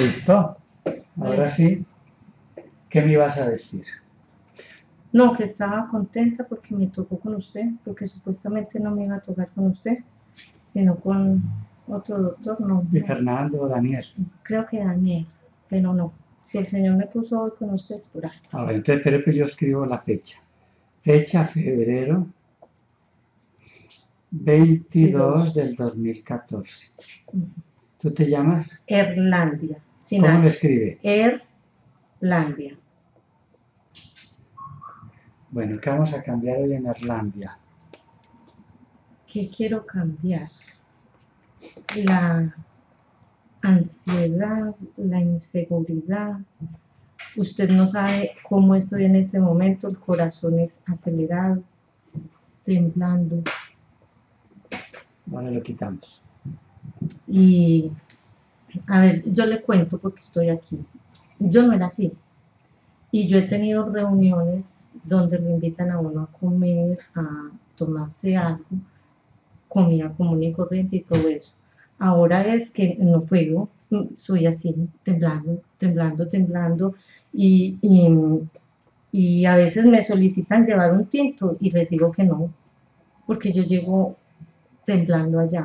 ¿Listo? Ahora sí, ¿qué me ibas a decir? No, que estaba contenta porque me tocó con usted, porque supuestamente no me iba a tocar con usted, sino con otro doctor, no, ¿Y no, Fernando, Daniel? creo que Daniel, pero no. Si el Señor me puso hoy con usted es por algo. A ver, entonces espero que yo escribo la fecha. Fecha febrero 22 del 2014. ¿Tú te llamas? Erlandia, sin ¿Cómo lo H. escribe? Erlandia. Bueno, ¿qué vamos a cambiar hoy en Irlandia? ¿Qué quiero cambiar? La ansiedad, la inseguridad. Usted no sabe cómo estoy en este momento, el corazón es acelerado, temblando. Vale, lo quitamos. Y, a ver, yo le cuento porque estoy aquí. Yo no era así. Y yo he tenido reuniones donde lo invitan a uno a comer, a tomarse algo, comida común y corriente y todo eso. Ahora es que no puedo, soy así, temblando, temblando, temblando. Y, y, y a veces me solicitan llevar un tinto y les digo que no, porque yo llego temblando allá.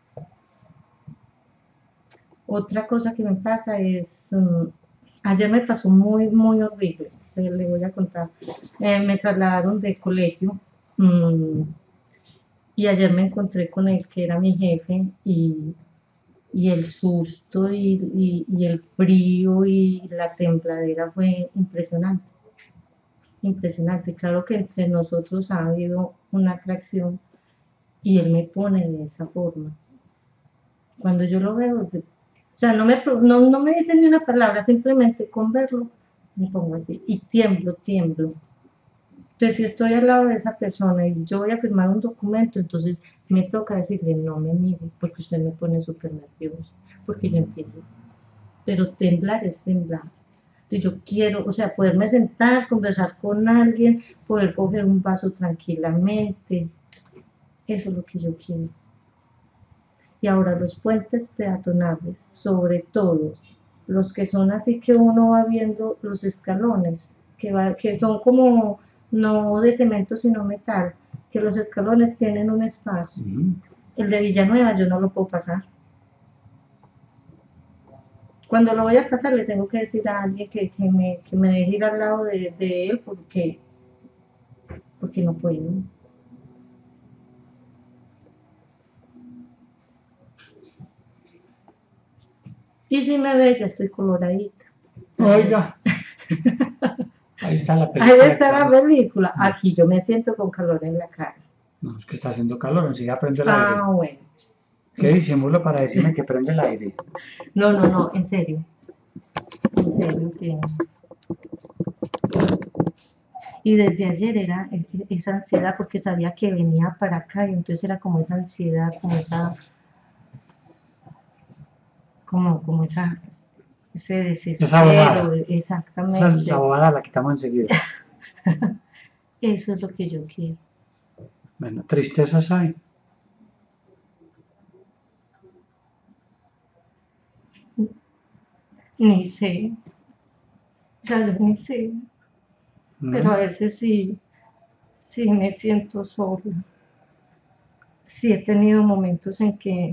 Otra cosa que me pasa es, ayer me pasó muy, muy horrible, le voy a contar. Me trasladaron de colegio mmm, y ayer me encontré con el que era mi jefe y el susto y el frío y la tembladera fue impresionante, impresionante. Claro que entre nosotros ha habido una atracción y él me pone de esa forma. Cuando yo lo veo, o sea, no me dicen ni una palabra, simplemente con verlo me pongo así y tiemblo, tiemblo. Entonces, si estoy al lado de esa persona y yo voy a firmar un documento, entonces me toca decirle, no me mire, porque usted me pone súper nervioso, porque yo entiendo. Pero temblar es temblar. Entonces, yo quiero, o sea, poderme sentar, conversar con alguien, poder coger un vaso tranquilamente. Eso es lo que yo quiero. Y ahora los puentes peatonales, sobre todo los que son así que uno va viendo los escalones, que son como no de cemento sino metal, que los escalones tienen un espacio. El de Villanueva yo no lo puedo pasar. Cuando lo voy a pasar le tengo que decir a alguien que me deje ir al lado de él porque no puedo. Y si me ve, ya estoy coloradita. Oiga, ahí está la Ahí película. está la película. Aquí yo me siento con calor en la cara. No, es que está haciendo calor, enseguida prendo el aire. Ah, bueno. ¿Qué disimulo para decirme que prende el aire? No, no, no, en serio. En serio que. Y desde ayer era esa ansiedad porque sabía que venía para acá y entonces era como esa ansiedad, como esa, como ese Esa desespero, bobada. Esa la exactamente. bobada la quitamos enseguida. Eso es lo que yo quiero. Bueno, tristezas hay. Ni sé, ya yo ni sé, pero a veces sí, sí me siento sola. Sí he tenido momentos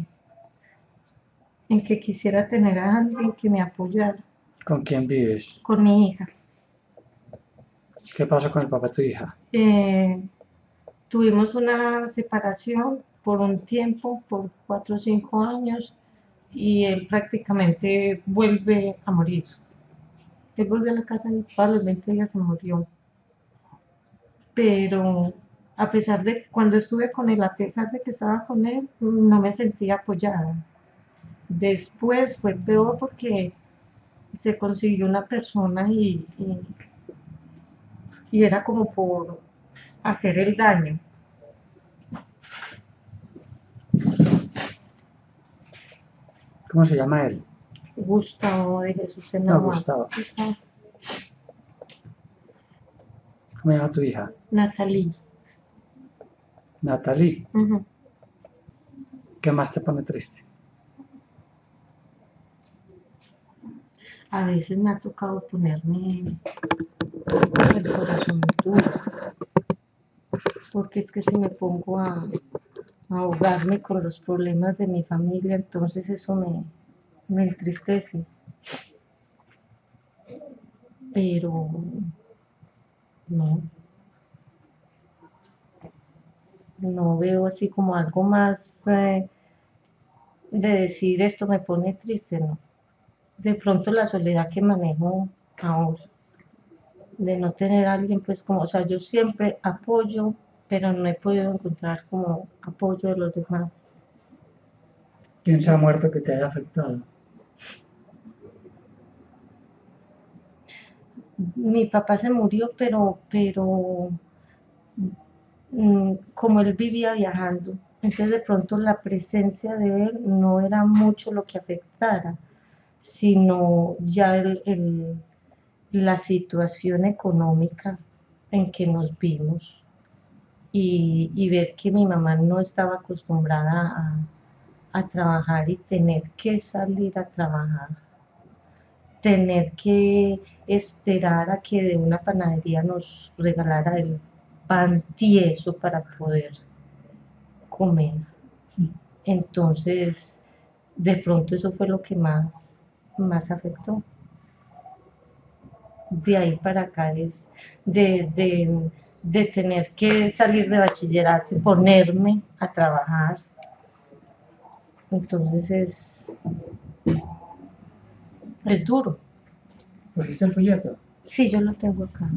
en que quisiera tener a alguien que me apoyara. ¿Con quién vives? Con mi hija. ¿Qué pasó con el papá de tu hija? Eh, tuvimos una separación por un tiempo, por 4 o 5 años, y él prácticamente vuelve a morir. Él volvió a la casa y a los 20 días se murió. Pero a pesar de, cuando estuve con él, a pesar de que estaba con él, no me sentía apoyada. Después fue peor porque se consiguió una persona y era como por hacer el daño. ¿Cómo se llama él? Gustavo de Jesús en No, Nahuatl. Gustavo. Gustavo. ¿Cómo se llama tu hija? Natalie. Natalie. Ujú. ¿Qué más te pone triste? A veces me ha tocado ponerme el corazón duro, porque es que si me pongo a ahogarme con los problemas de mi familia, entonces eso me entristece. Pero no, no veo así como algo más de decir esto me pone triste, no. De pronto la soledad que manejo ahora, de no tener a alguien, pues como, o sea, yo siempre apoyo, pero no he podido encontrar como apoyo de los demás. ¿Quién se ha muerto que te haya afectado? Mi papá se murió, pero como él vivía viajando, entonces de pronto la presencia de él no era mucho lo que afectara, sino ya la situación económica en que nos vimos y ver que mi mamá no estaba acostumbrada a trabajar y tener que salir a trabajar, tener que esperar a que de una panadería nos regalara el pan tieso para poder comer. Entonces, de pronto eso fue lo que más afectó. De ahí para acá es de tener que salir de bachillerato y ponerme a trabajar. Entonces es duro. ¿Cogiste el folleto? Sí, yo lo tengo acá.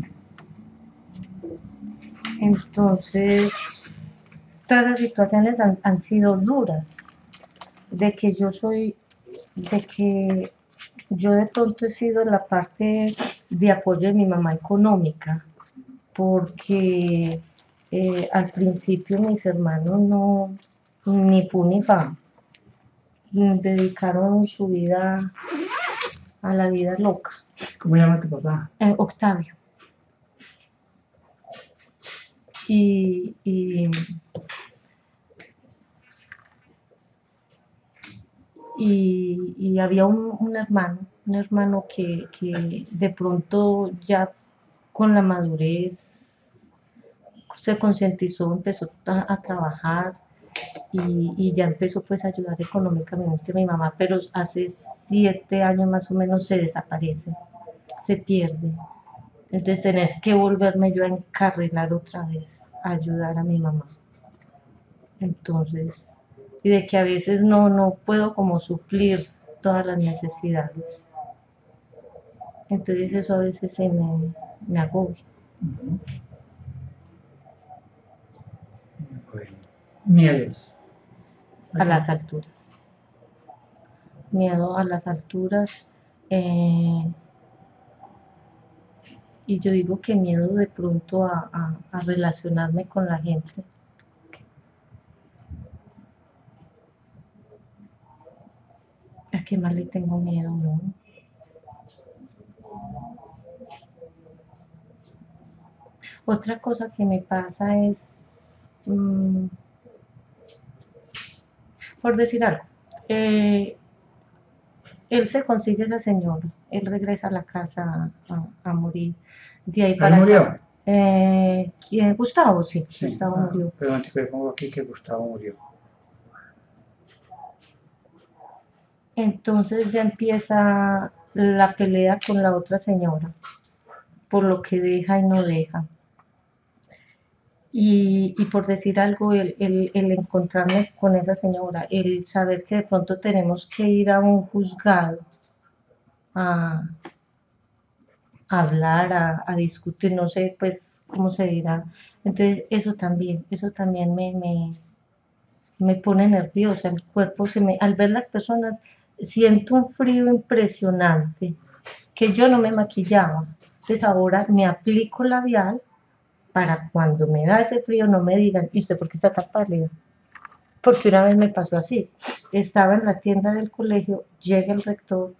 Entonces, todas esas situaciones han sido duras. De que yo soy, de que yo de pronto he sido la parte de apoyo de mi mamá económica, porque al principio mis hermanos no, ni fu ni fa, dedicaron su vida a la vida loca. ¿Cómo llama tu papá? Octavio. Y, y, y había un hermano que de pronto ya con la madurez se concientizó, empezó a trabajar y ya empezó pues a ayudar económicamente a mi mamá, pero hace 7 años más o menos se desaparece, se pierde. Entonces tener que volverme yo a encarrilar otra vez, a ayudar a mi mamá. Entonces, y de que a veces no puedo como suplir todas las necesidades. Entonces eso a veces me agobia. Bueno. Miedos. A las alturas. Miedo a las alturas. Y yo digo que miedo de pronto a relacionarme con la gente. ¿A qué más le tengo miedo? No. Otra cosa que me pasa es, por decir algo, él se consigue esa señora, él regresa a la casa a morir. De ahí ¿Él para murió? acá. ¿Quién? Gustavo, sí, Sí. Gustavo murió. Pero antes que pongo aquí que Gustavo murió. Entonces ya empieza la pelea con la otra señora, por lo que deja y no deja. Y por decir algo, el encontrarme con esa señora, el saber que de pronto tenemos que ir a un juzgado a, a hablar, a discutir, no sé pues cómo se dirá. Entonces eso también me pone nerviosa, el cuerpo al ver las personas siento un frío impresionante, que yo no me maquillaba. Entonces ahora me aplico labial para cuando me da ese frío no me digan, ¿y usted por qué está tan pálida? Porque una vez me pasó así, estaba en la tienda del colegio, llega el rector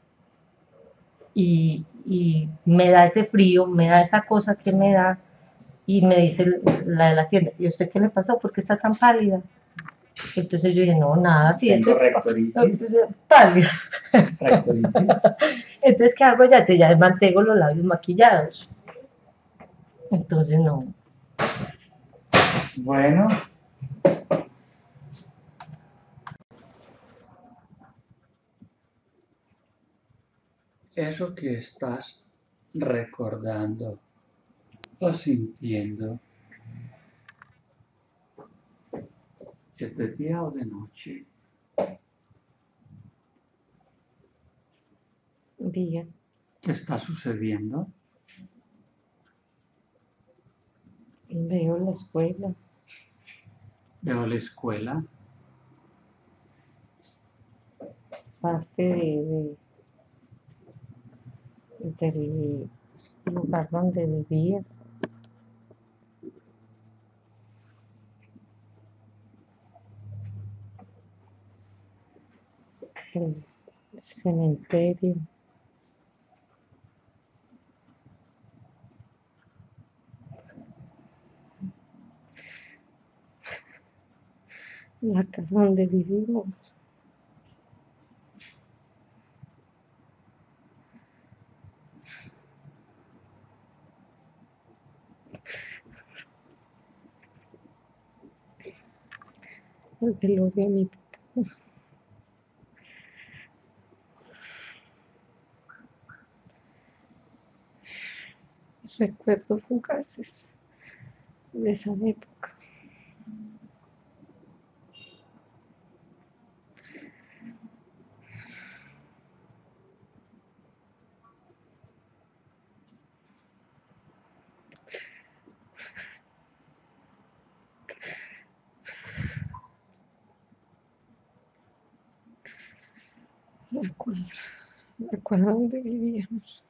y me da ese frío, me da esa cosa que me da y me dice la de la tienda, ¿y usted qué le pasó? ¿Por qué está tan pálida? Entonces yo dije, no, nada, si Tengo estoy rectoritis. pálida. Rectoritis. Entonces, ¿qué hago ya? Entonces ya mantengo los labios maquillados. Entonces, no. Bueno, eso que estás recordando o sintiendo, ¿es de día o de noche? Día. ¿Qué está sucediendo? Veo la escuela. Veo la escuela. Parte del lugar donde vivía. El cementerio. La casa donde vivimos. El velorio de mi papá. Recuerdos fugaces de esa época. La cuadra donde vivíamos.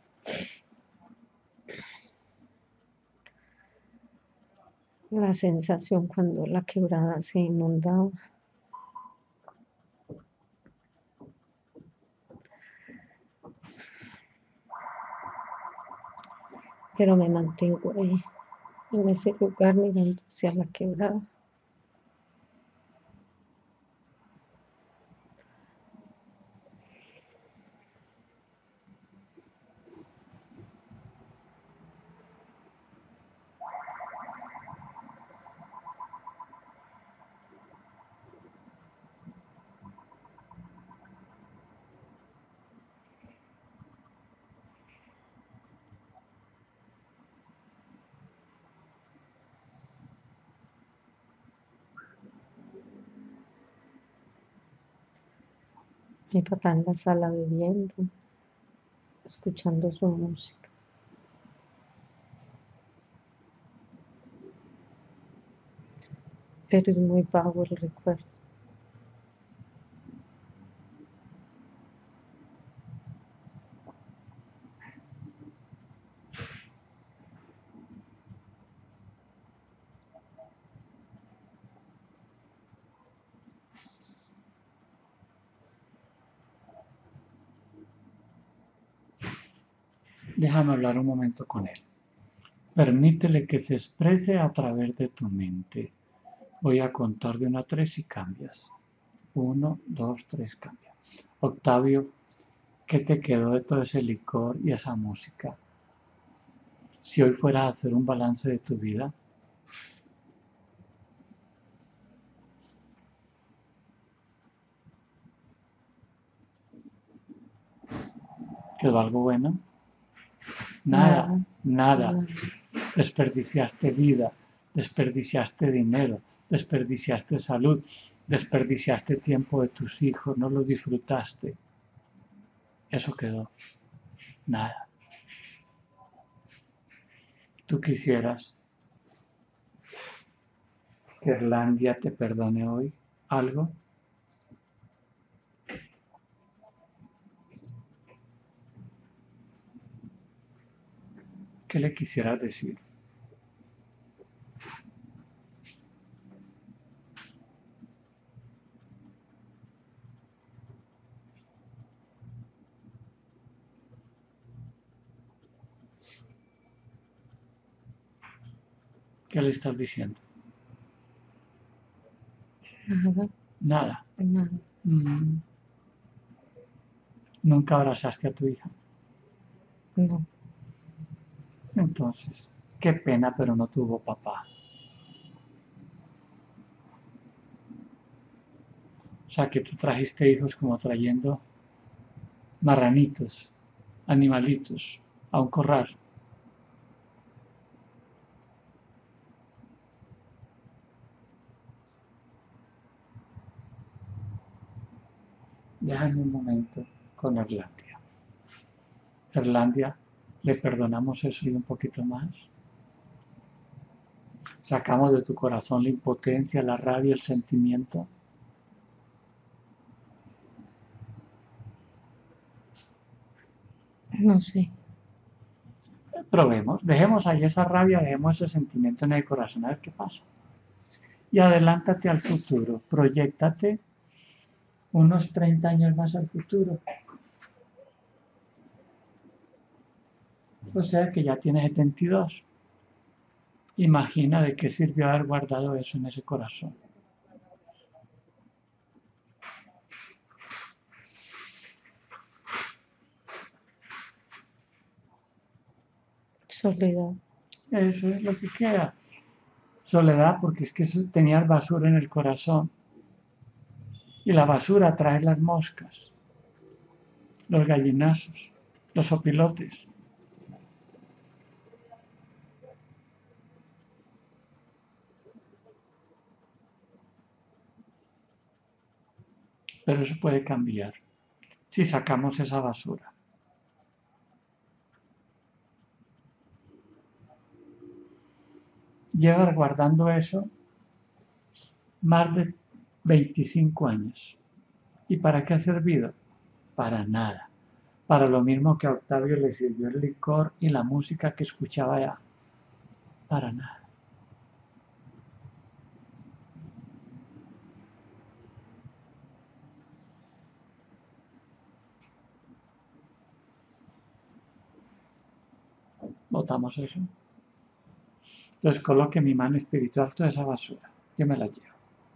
La sensación cuando la quebrada se inundaba. Pero me mantengo ahí, en ese lugar, mirando hacia la quebrada. Mi papá en la sala bebiendo, escuchando su música. Pero es muy vago el recuerdo. Déjame hablar un momento con él. Permítele que se exprese a través de tu mente. Voy a contar de 1 a 3 y cambias. 1, 2, 3, cambia. Octavio, ¿qué te quedó de todo ese licor y esa música? Si hoy fueras a hacer un balance de tu vida, ¿quedó algo bueno? Nada, Nada, nada. nada. Desperdiciaste vida, desperdiciaste dinero, desperdiciaste salud, desperdiciaste tiempo de tus hijos, no lo disfrutaste. Eso quedó. Nada. ¿Tú quisieras que Irlandia te perdone hoy algo? ¿Qué le quisieras decir? ¿Qué le estás diciendo? Nada, Nada. nada. Nunca abrazaste a tu hija. No. Entonces, qué pena, pero no tuvo papá. O sea, que tú trajiste hijos como trayendo marranitos, animalitos, a un corral. Déjame un momento con Erlandia. Erlandia, le perdonamos eso y un poquito más. Sacamos de tu corazón la impotencia, la rabia, el sentimiento. No sé. Probemos, dejemos ahí esa rabia, dejemos ese sentimiento en el corazón, a ver qué pasa. Y adelántate al futuro, proyéctate unos 30 años más al futuro. O sea que ya tienes 72. Imagina de qué sirvió haber guardado eso en ese corazón. Soledad. Eso es lo que queda. Soledad, porque es que tenías basura en el corazón. Y la basura trae las moscas, los gallinazos, los opilotes. Pero eso puede cambiar si sacamos esa basura. Llevas guardando eso más de 25 años. ¿Y para qué ha servido? Para nada. Para lo mismo que a Octavio le sirvió el licor y la música que escuchaba ya. Para nada. Votamos eso. Entonces coloque mi mano espiritual toda esa basura. Yo me la llevo.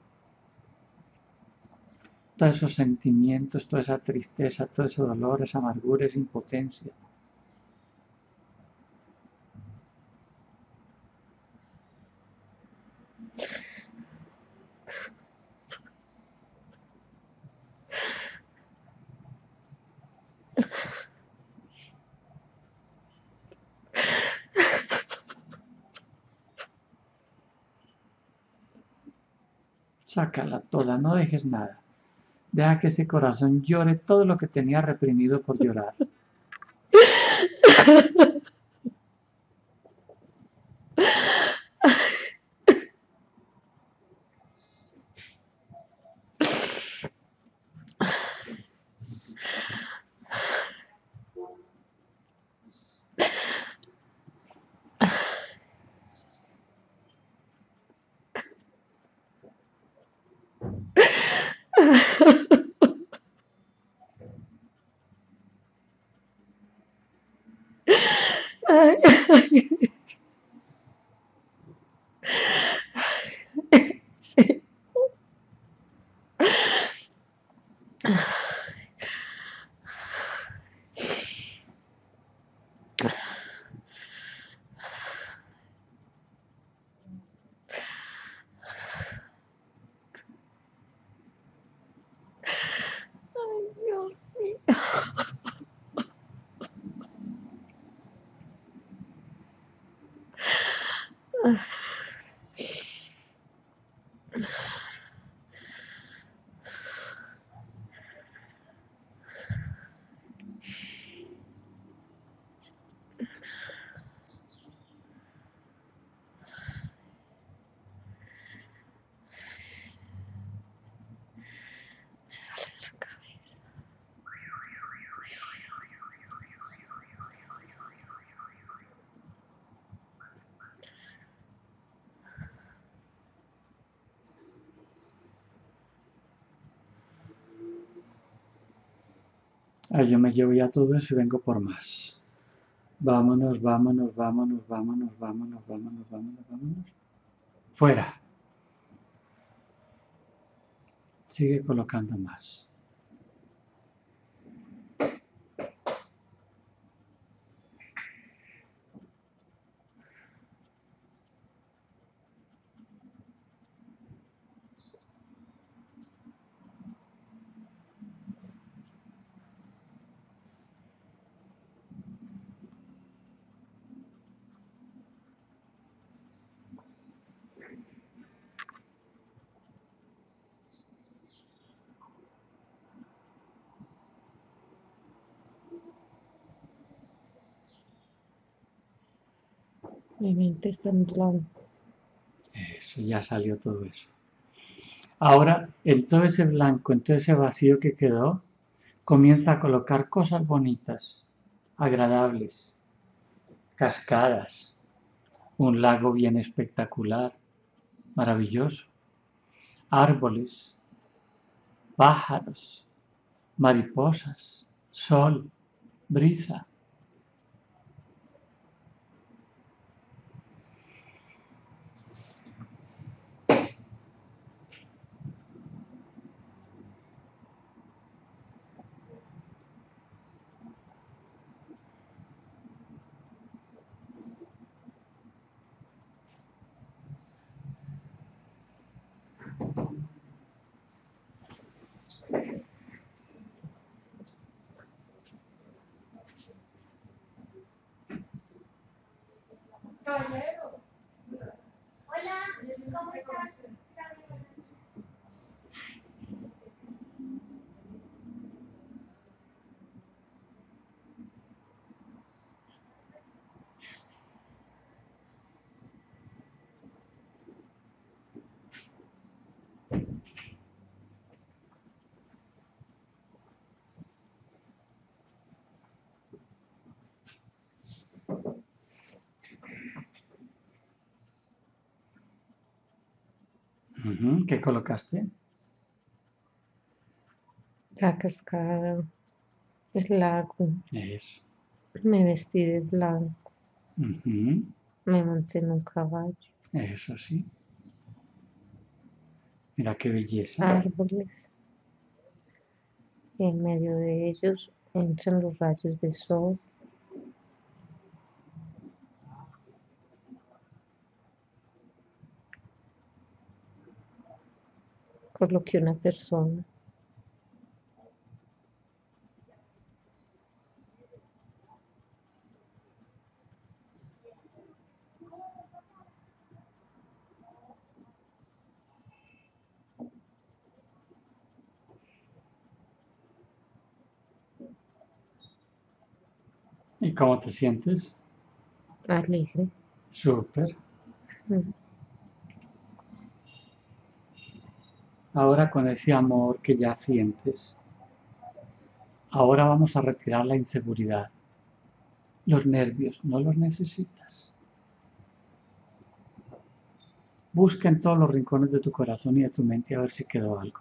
Todos esos sentimientos, toda esa tristeza, todo ese dolor, esa amargura, esa impotencia. Sácala toda, no dejes nada. Deja que ese corazón llore todo lo que tenía reprimido por llorar. Ay, sí. Ay, Dios mío. La cabeza. Ay, yo me llevo ya todo eso y vengo por más. Vámonos, vámonos, vámonos, vámonos, vámonos, vámonos, vámonos, vámonos. Fuera. Sigue colocando más. Mi mente está en blanco. Eso, ya salió todo eso. Ahora, en todo ese blanco, en todo ese vacío que quedó, comienza a colocar cosas bonitas, agradables, cascadas, un lago bien espectacular, maravilloso, árboles, pájaros, mariposas, sol, brisa. ¿Qué colocaste? La cascada, el lago. Eso. Me vestí de blanco. Ujú, Me monté en un caballo. eso sí. Mira qué belleza. Árboles. Y en medio de ellos entran los rayos de sol. Coloqué una persona. ¿Y cómo te sientes? Alegre. Súper. Mm. Ahora con ese amor que ya sientes, ahora vamos a retirar la inseguridad. Los nervios, no los necesitas. Busca en todos los rincones de tu corazón y de tu mente a ver si quedó algo.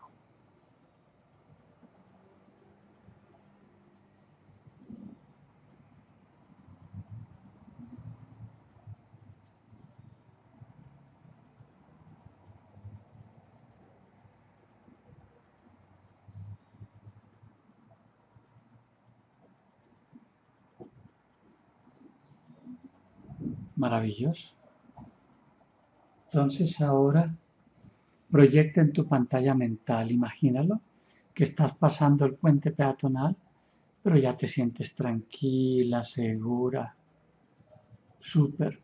Maravilloso. Entonces ahora proyecta en tu pantalla mental, imagínalo, que estás pasando el puente peatonal, pero ya te sientes tranquila, segura, súper.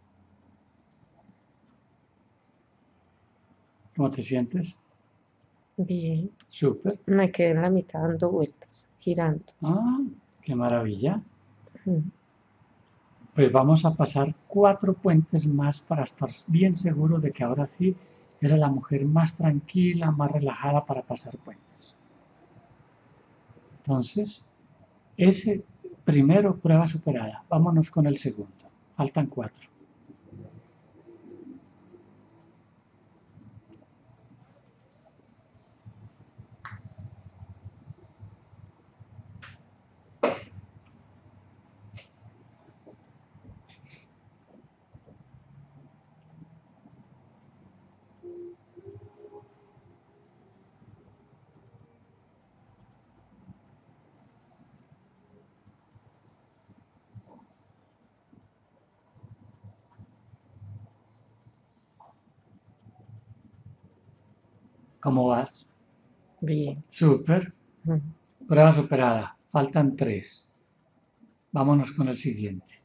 ¿Cómo te sientes? Bien. Súper. Me quedé en la mitad dando vueltas, girando. Ah, qué maravilla. Mm. Pues vamos a pasar 4 puentes más para estar bien seguro de que ahora sí eres la mujer más tranquila, más relajada para pasar puentes. Entonces, ese primero, prueba superada. Vámonos con el segundo. Faltan 4. ¿Cómo vas? Bien. Súper. Mm. Prueba superada. Faltan 3. Vámonos con el siguiente.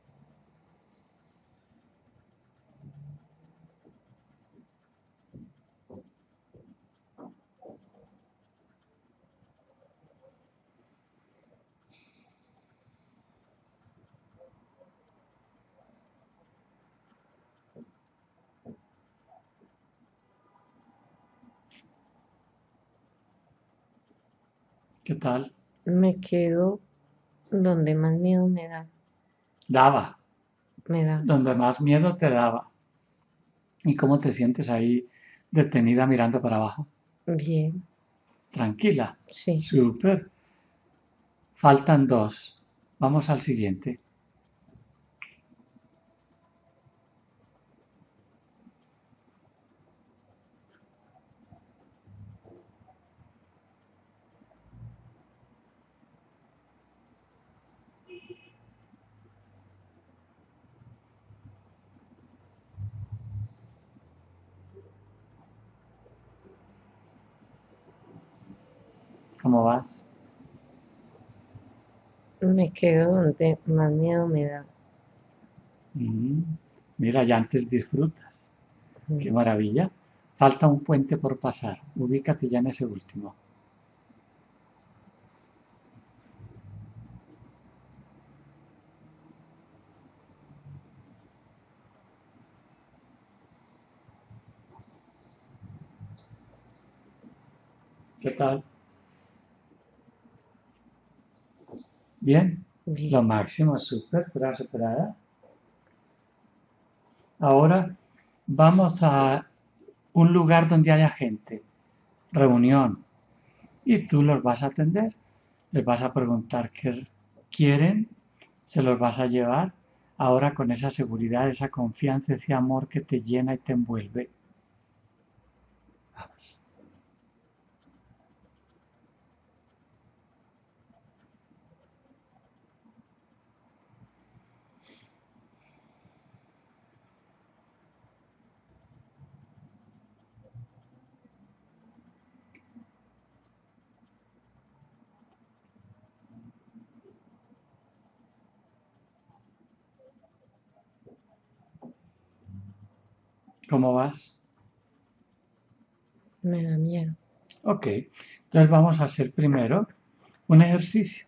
¿Qué tal? Me quedo donde más miedo me da. Daba. Me da. Donde más miedo te daba. ¿Y cómo te sientes ahí detenida mirando para abajo? Bien. Tranquila. Sí. Súper. Faltan 2. Vamos al siguiente. ¿Cómo vas? Me quedo donde más miedo me da. Mm, Mira, ya antes disfrutas. Qué Mm. maravilla. Falta un puente por pasar. Ubícate ya en ese último. ¿Qué tal? Bien. Lo Bien. máximo, súper, prueba superada. Ahora vamos a un lugar donde haya gente, reunión, y tú los vas a atender, les vas a preguntar qué quieren, se los vas a llevar, ahora con esa seguridad, esa confianza, ese amor que te llena y te envuelve. Vamos. ¿Cómo vas? Me da miedo. Ok, entonces vamos a hacer primero un ejercicio.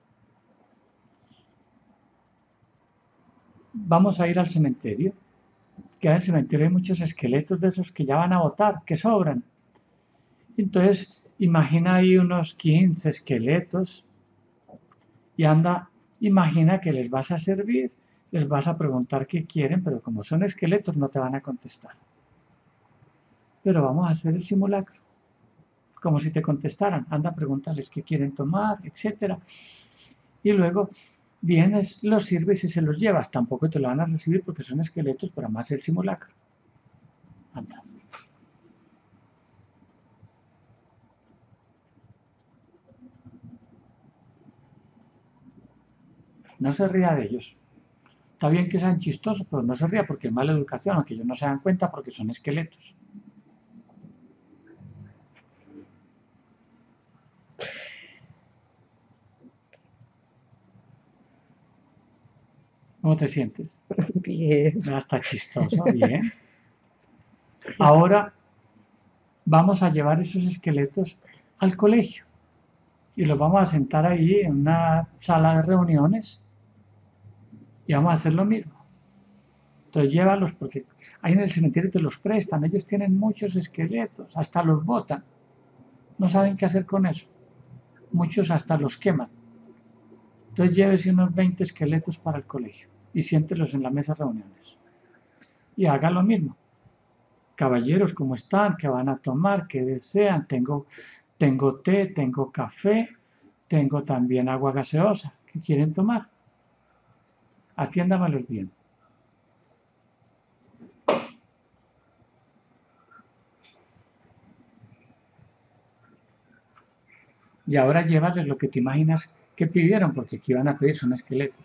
Vamos a ir al cementerio, que en el cementerio hay muchos esqueletos de esos que ya van a botar, que sobran. Entonces, imagina ahí unos 15 esqueletos y anda, imagina que les vas a servir, les vas a preguntar qué quieren, pero como son esqueletos no te van a contestar. Pero vamos a hacer el simulacro, como si te contestaran. Anda, pregúntales qué quieren tomar, etcétera. Y luego vienes, los sirves y se los llevas. Tampoco te lo van a recibir porque son esqueletos, pero más el simulacro. Anda. No se ría de ellos. Está bien que sean chistosos, pero no se ría porque es mala educación, aunque ellos no se dan cuenta porque son esqueletos. ¿Cómo te sientes? Bien. Está chistoso, bien. Ahora vamos a llevar esos esqueletos al colegio y los vamos a sentar ahí en una sala de reuniones y vamos a hacer lo mismo. Entonces llévalos porque ahí en el cementerio te los prestan, ellos tienen muchos esqueletos, hasta los botan, no saben qué hacer con eso, muchos hasta los queman. Entonces llévese unos 20 esqueletos para el colegio y siéntelos en la mesa de reuniones. Y haga lo mismo. Caballeros, ¿cómo están? ¿Qué van a tomar? ¿Qué desean? Tengo té, tengo café, tengo también agua gaseosa. ¿Qué quieren tomar? Atiéndamelos bien. Y ahora llévales lo que te imaginas que pidieron, porque aquí van a pedir son esqueletos.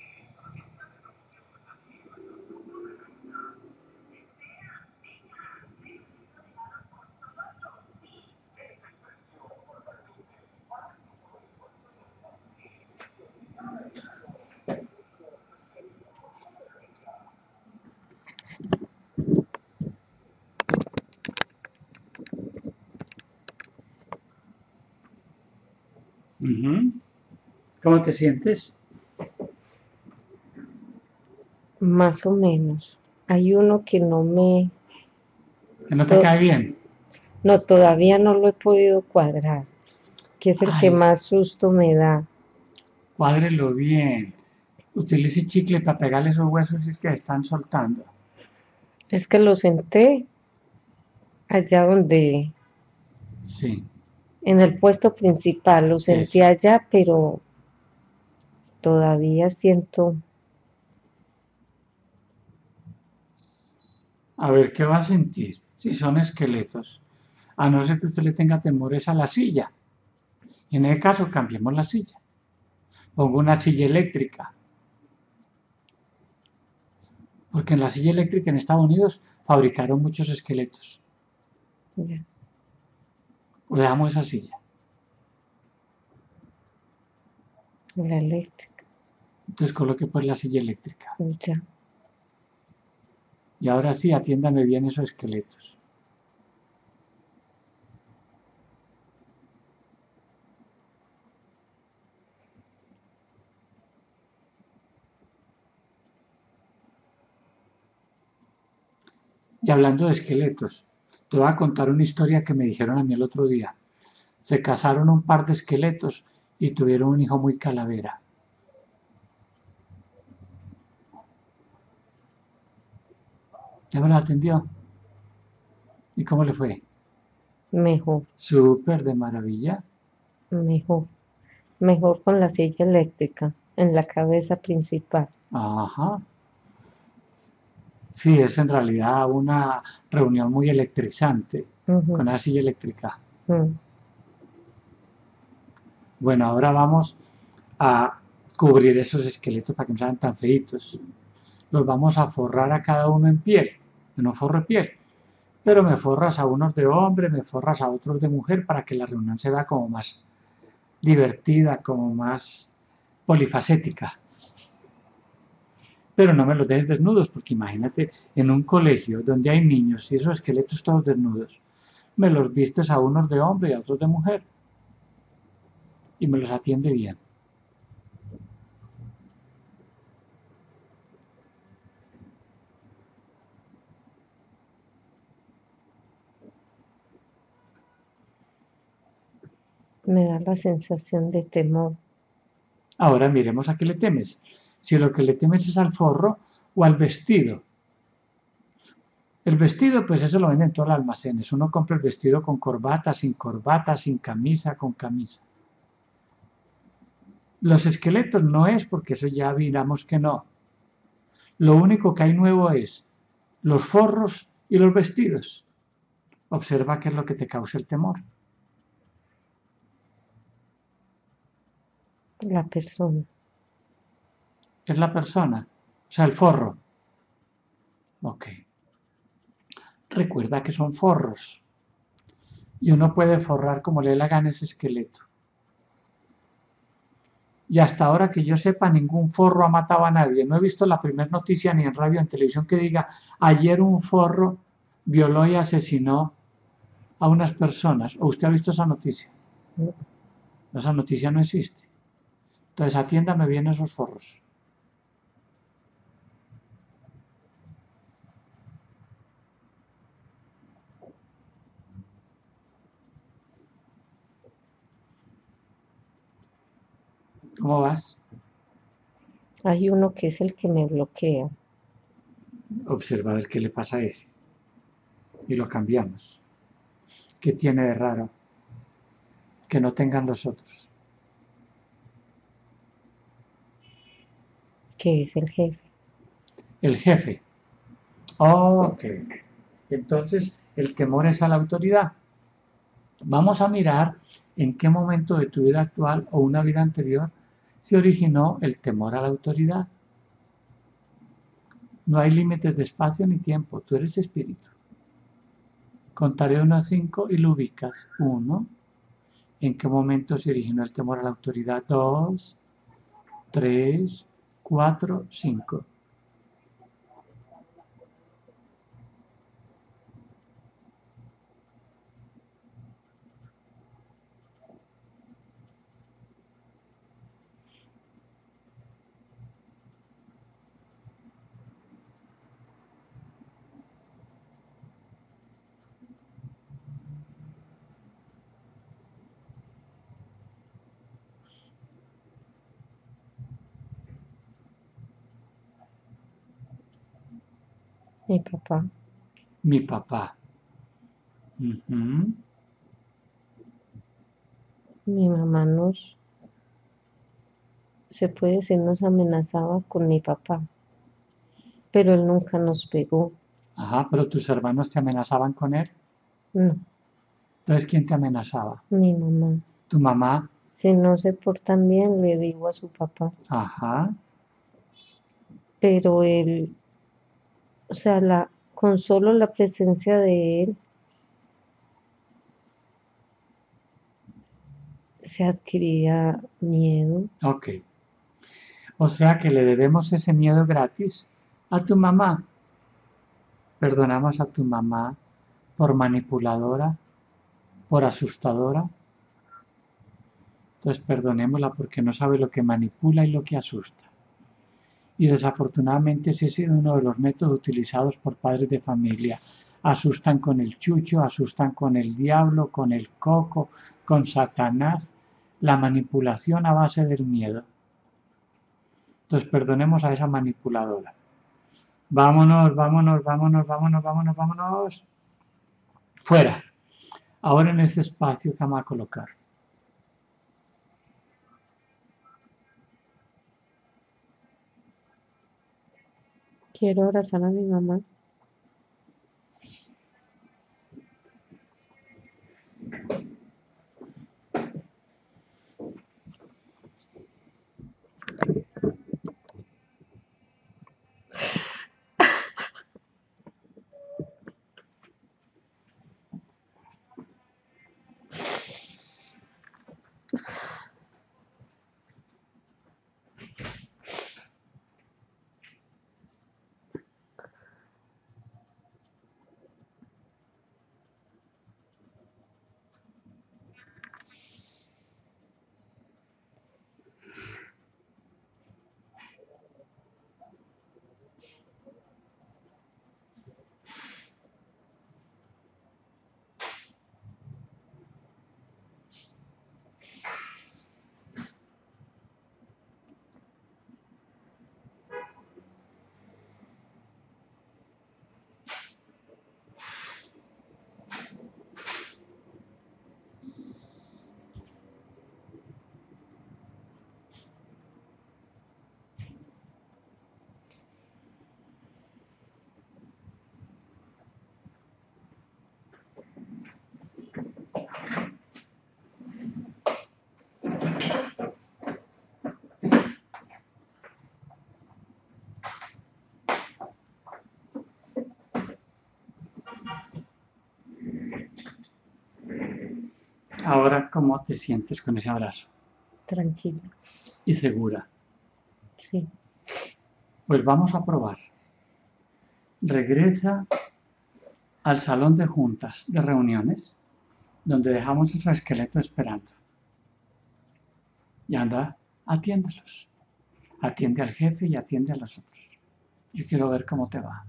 ¿Cómo te sientes? Más o menos. Hay uno que ¿Que no te cae bien? No, todavía no lo he podido cuadrar, que es el que más susto me da. Cuádrelo bien. Utilice chicle para pegarle esos huesos si es que están soltando. Es que lo senté allá donde, Sí. en el puesto principal, lo senté allá, pero todavía siento. A ver, ¿qué va a sentir? Si son esqueletos. A no ser que usted le tenga temores a la silla. Y en el caso, cambiemos la silla. Pongo una silla eléctrica. Porque en la silla eléctrica en Estados Unidos fabricaron muchos esqueletos. Ya. O dejamos esa silla. La eléctrica. Entonces coloque pues la silla eléctrica. Ya. Y ahora sí, atiéndame bien esos esqueletos. Y hablando de esqueletos, te voy a contar una historia que me dijeron a mí el otro día. Se casaron un par de esqueletos y tuvieron un hijo muy calavera. ¿Ya me lo atendió? ¿Y cómo le fue? Mejor. Súper de maravilla. Mejor. Mejor con la silla eléctrica en la cabeza principal. Ajá. Sí, es en realidad una reunión muy electrizante con la silla eléctrica. Bueno, ahora vamos a cubrir esos esqueletos para que no sean tan feitos. Los vamos a forrar a cada uno en piel. Yo no forro piel, pero me forras a unos de hombre, me forras a otros de mujer para que la reunión se vea como más divertida, como más polifacética. Pero no me los dejes desnudos, porque imagínate en un colegio donde hay niños y esos esqueletos todos desnudos, me los vistes a unos de hombre y a otros de mujer y me los atiende bien. Me da la sensación de temor. Ahora miremos a qué le temes. Si lo que le temes es al forro o al vestido. El vestido, pues eso lo venden en todos los almacenes. Uno compra el vestido con corbata, sin camisa, con camisa. Los esqueletos no es porque eso ya miramos que no. Lo único que hay nuevo es los forros y los vestidos. Observa qué es lo que te causa el temor. La persona. Es la persona, o sea, el forro. Ok. Recuerda que son forros. Y uno puede forrar como le dé la gana ese esqueleto. Y hasta ahora que yo sepa, ningún forro ha matado a nadie. No he visto la primera noticia ni en radio ni en televisión que diga, ayer un forro violó y asesinó a unas personas, o usted ha visto esa noticia. No. Esa noticia no existe. Entonces atiéndame bien esos forros. ¿Cómo vas? Hay uno que es el que me bloquea. Observa a ver qué le pasa a ese. Y lo cambiamos. ¿Qué tiene de raro? Que no tengan los otros. Que es el jefe. El jefe. Ok. Entonces, el temor es a la autoridad. Vamos a mirar en qué momento de tu vida actual o una vida anterior se originó el temor a la autoridad. No hay límites de espacio ni tiempo, tú eres espíritu. Contaré 1 a 5 y lo ubicas. 1. ¿En qué momento se originó el temor a la autoridad? 2, 3, 4, 5. Mi papá. Mi papá. Mi mamá se puede decir, nos amenazaba con mi papá, pero él nunca nos pegó. Ajá, pero tus hermanos te amenazaban con él. No, Entonces, ¿quién te amenazaba? mi mamá. Tu mamá. Si no se portan bien, le digo a su papá. Ajá. Pero él, o sea, con solo la presencia de él, se adquiría miedo. Ok. O sea que le debemos ese miedo gratis a tu mamá. Perdonamos a tu mamá por manipuladora, por asustadora. Entonces perdonémosla porque no sabe lo que manipula y lo que asusta. Y desafortunadamente ese ha sido uno de los métodos utilizados por padres de familia. Asustan con el chucho, asustan con el diablo, con el coco, con Satanás. La manipulación a base del miedo. Entonces perdonemos a esa manipuladora. Vámonos, vámonos, vámonos, vámonos, vámonos, vámonos. Fuera. Ahora en ese espacio que vamos a colocar. Quiero abrazar a mi mamá. Ahora, ¿cómo te sientes con ese abrazo? Tranquila. Y segura. Sí. Pues vamos a probar. Regresa al salón de juntas, de reuniones. donde dejamos esos esqueletos esperando. Y anda, atiéndelos. Atiende al jefe y atiende a los otros. Yo quiero ver cómo te va.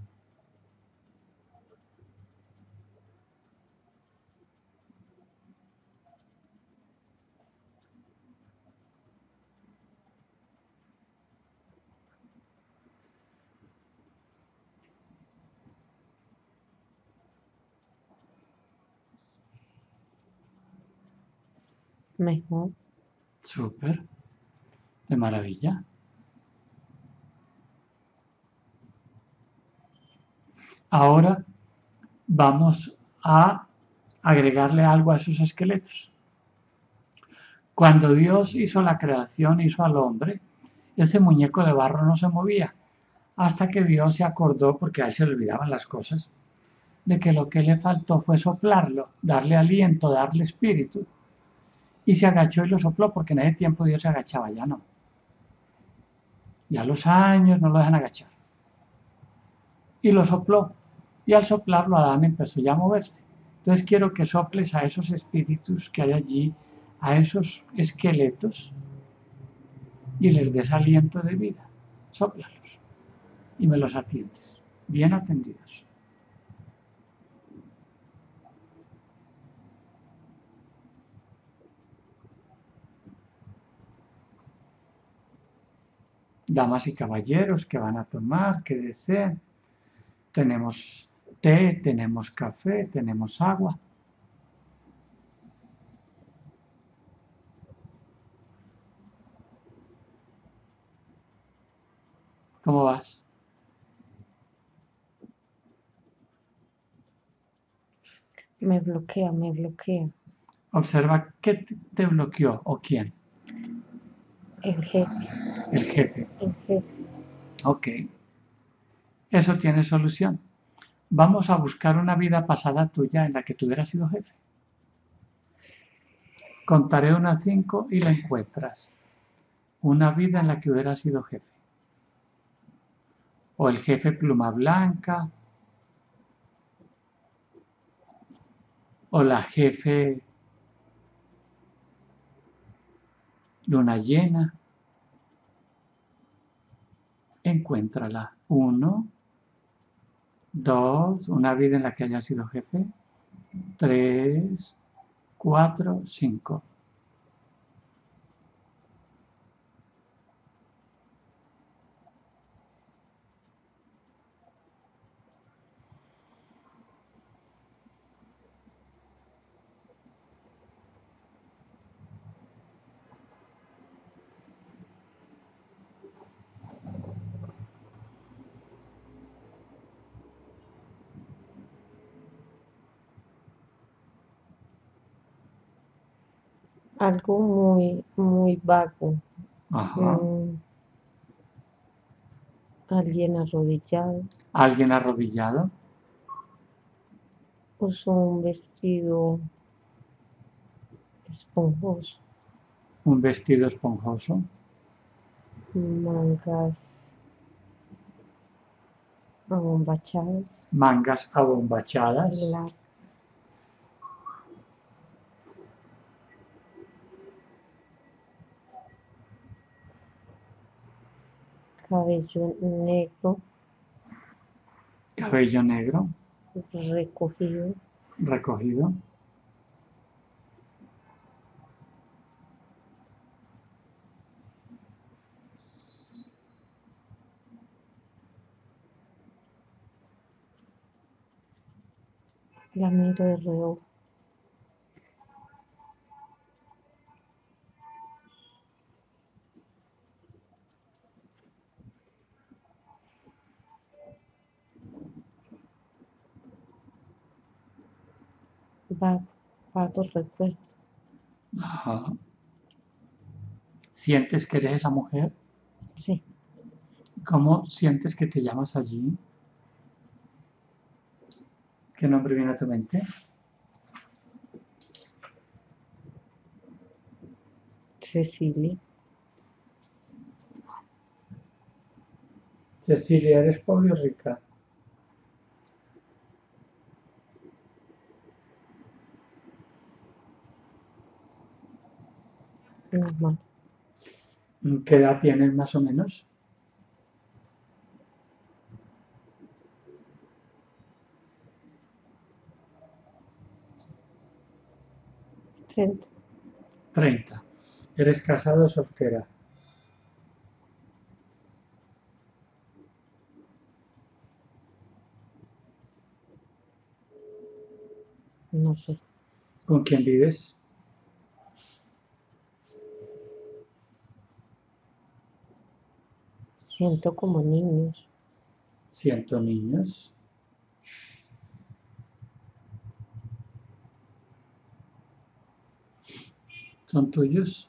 Mejor. Súper, de maravilla. Ahora vamos a agregarle algo a esos esqueletos. Cuando Dios hizo la creación, hizo al hombre, ese muñeco de barro no se movía, hasta que Dios se acordó, porque a él se le olvidaban las cosas, de que lo que le faltó fue soplarlo, darle aliento, darle espíritu. Y se agachó y lo sopló, porque en ese tiempo Dios se agachaba, ya no. Ya los años no lo dejan agachar. Y lo sopló. Y al soplarlo Adán empezó ya a moverse. Entonces quiero que soples a esos espíritus que hay allí, a esos esqueletos, y les des aliento de vida. Sóplalos. Y me los atiendes. Bien atendidos. Damas y caballeros que van a tomar, que deseen. Tenemos té, tenemos café, tenemos agua. ¿Cómo vas? Me bloquea, me bloquea. Observa qué te bloqueó o quién. El jefe, El jefe. el jefe. Ok. Eso tiene solución. Vamos a buscar una vida pasada tuya en la que tú hubieras sido jefe. Contaré unas 5 y la encuentras. Una vida en la que hubieras sido jefe. O el jefe pluma blanca. O la jefe luna llena. Encuéntrala. 1, 2, una vida en la que hayas sido jefe. 3, 4, 5. Algo muy, muy vago. Ajá. Alguien arrodillado. ¿Alguien arrodillado? Usó un vestido esponjoso. Un vestido esponjoso. Mangas abombachadas. Mangas abombachadas. Largas. Cabello negro. Cabello negro. Recogido. Recogido. La miro de reojo. Vago recuerdo. Ajá. ¿Sientes que eres esa mujer? Sí. ¿Cómo sientes que te llamas allí? ¿Qué nombre viene a tu mente? Cecilia. Cecilia, ¿eres pobre o rica? normal. ¿Qué edad tienes más o menos? Frente. 30. ¿Eres casado o soltera? No sé. ¿Con quién vives? Siento como niños. Siento niños. ¿Son tuyos?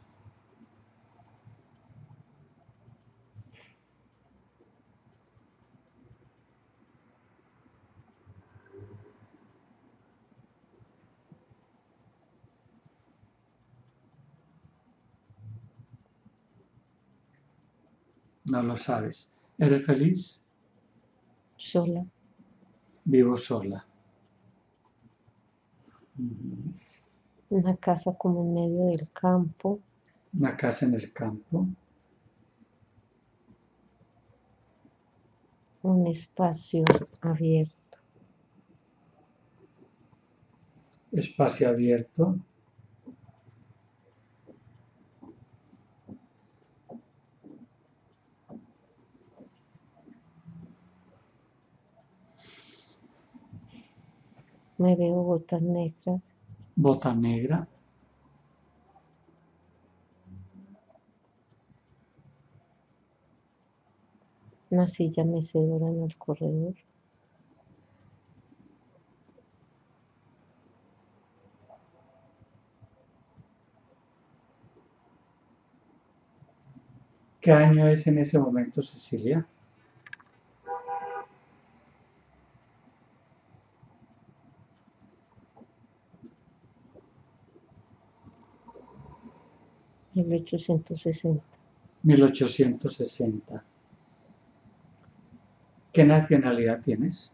No lo sabes. ¿Eres feliz? Sola. Vivo sola. Una casa como en medio del campo. Una casa en el campo. Un espacio abierto. Espacio abierto. Me veo botas negras. Bota negra. Una silla mecedora en el corredor. ¿Qué año es en ese momento, Cecilia? $1860. 1860. ¿Qué nacionalidad tienes?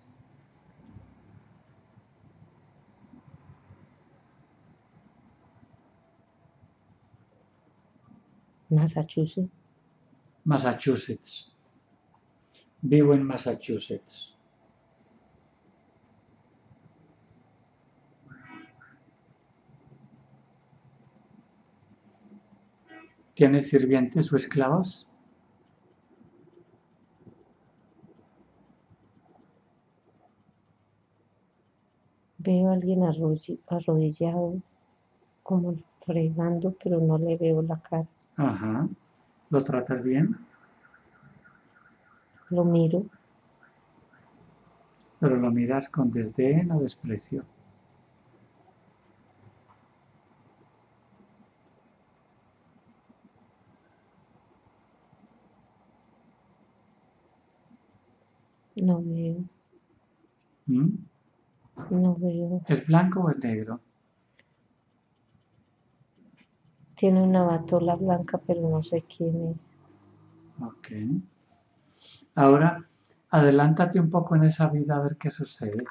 Massachusetts. Massachusetts. Vivo en Massachusetts. ¿Tienes sirvientes o esclavos? Veo a alguien arrodillado, como fregando, pero no le veo la cara. Ajá. ¿Lo tratas bien? Lo miro. Pero lo miras con desdén o desprecio. No veo. ¿Mm? No veo. ¿Es blanco o es negro? Tiene una batola blanca, pero no sé quién es. Ok. Ahora, adelántate un poco en esa vida a ver qué sucede.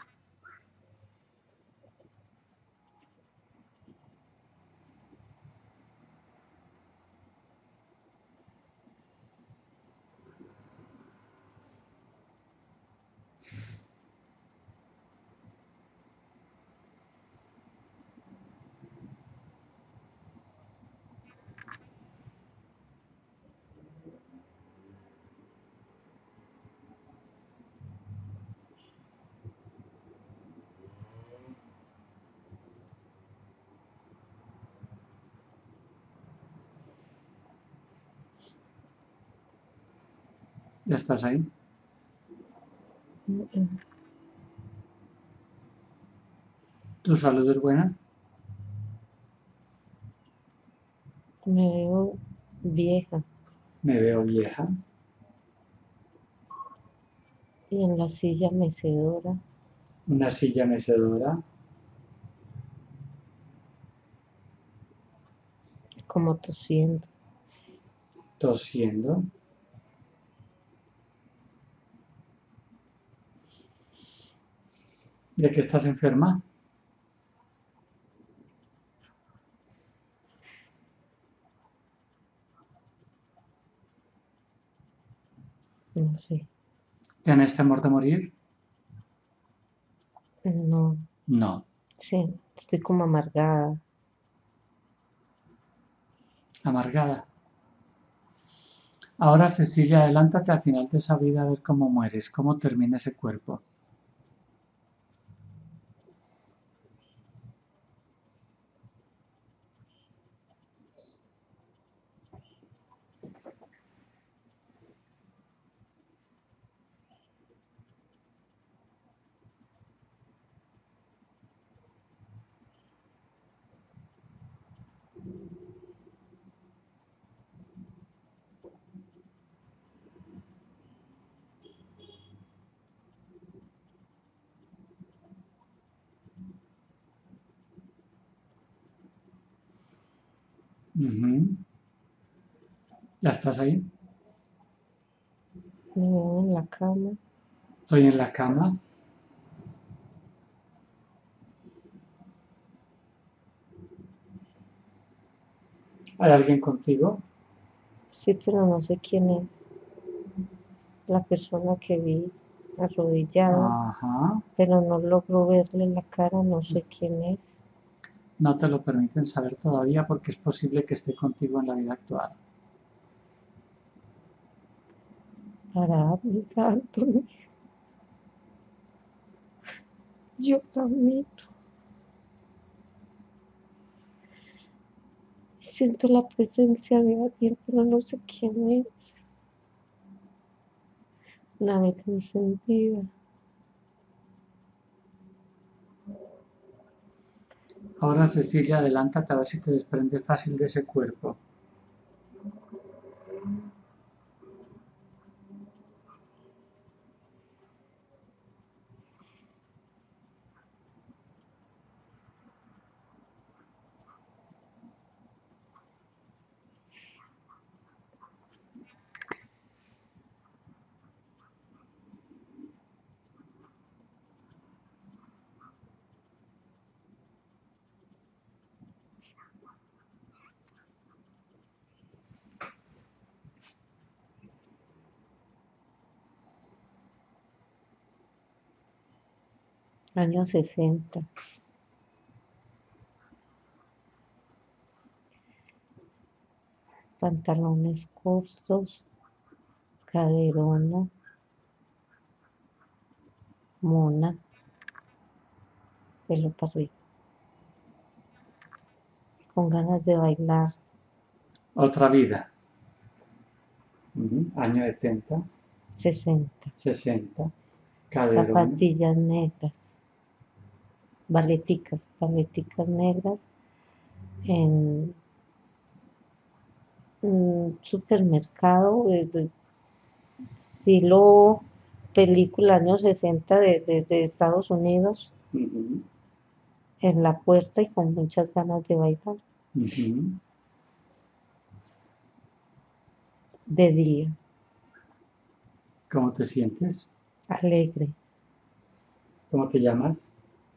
¿Ya estás ahí? ¿Tu salud es buena? Me veo vieja. Me veo vieja. Y en la silla mecedora, Una silla mecedora. como tosiendo. Tosiendo. ¿De qué estás enferma? sí. ¿Tienes temor de morir? No, No. sí, estoy como amargada. Amargada. Ahora, Cecilia, adelántate al final de esa vida a ver cómo mueres, cómo termina ese cuerpo. Ujú. ¿Ya estás ahí? Me veo en la cama. Estoy en la cama. ¿Hay alguien contigo? Sí, pero no sé quién es la persona que vi arrodillada, Ajá. pero no logro verle la cara, no sé quién es. No te lo permiten saber todavía porque es posible que esté contigo en la vida actual. Para Anthony, yo camino. Siento la presencia de alguien, pero no sé quién es. Una vela encendida. Ahora, Cecilia, adelántate a ver si te desprende fácil de ese cuerpo. Años 60. Pantalones cortos, caderona, mona, pelo para arriba. Con ganas de bailar. Otra vida. Año 70, 60. 60. Caderona. Zapatillas negras. Baleticas negras en un supermercado estilo película años 60 de Estados Unidos, Ujú, en la puerta y con muchas ganas de bailar. ujú. De día, ¿Cómo te sientes? alegre. ¿Cómo te llamas?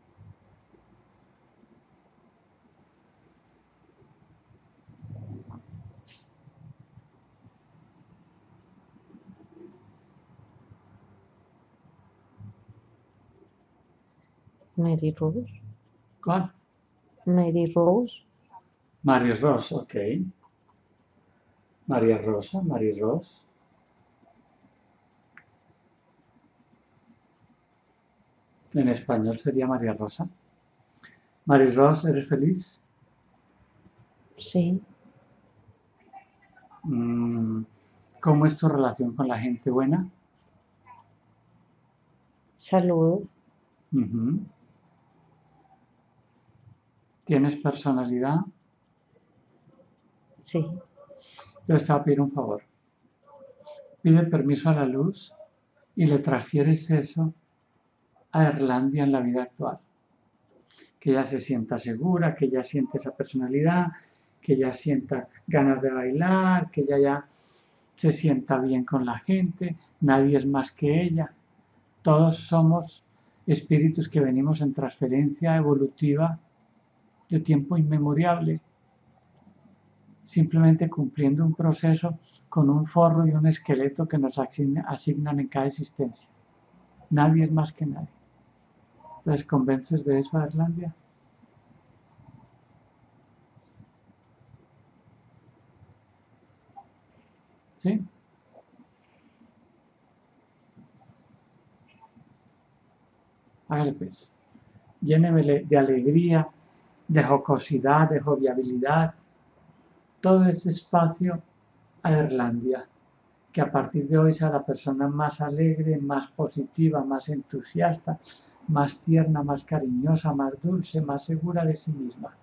Mary Rose. ¿Cuál? Mary Rose. Mary Ross, ok. María Rosa, Mary Ross. En español sería María Rosa. Mary Ross, ¿eres feliz? Sí, Mm, ¿Cómo es tu relación con la gente buena? saludo. Ujú. ¿Tienes personalidad? Sí, Entonces te voy a pedir un favor. Pide permiso a la luz y le transfieres eso a Erlandia en la vida actual. Que ella se sienta segura, que ella siente esa personalidad, que ella sienta ganas de bailar, que ella ya se sienta bien con la gente, nadie es más que ella. Todos somos espíritus que venimos en transferencia evolutiva de tiempo inmemorial. simplemente cumpliendo un proceso con un forro y un esqueleto que nos asignan en cada existencia. Nadie es más que nadie. Entonces, ¿convences de eso a Erlandia? ¿Sí? Hágale pues. Llénemele de alegría, de jocosidad, de jovialidad, todo ese espacio a Erlandia, que a partir de hoy sea la persona más alegre, más positiva, más entusiasta, más tierna, más cariñosa, más dulce, más segura de sí misma.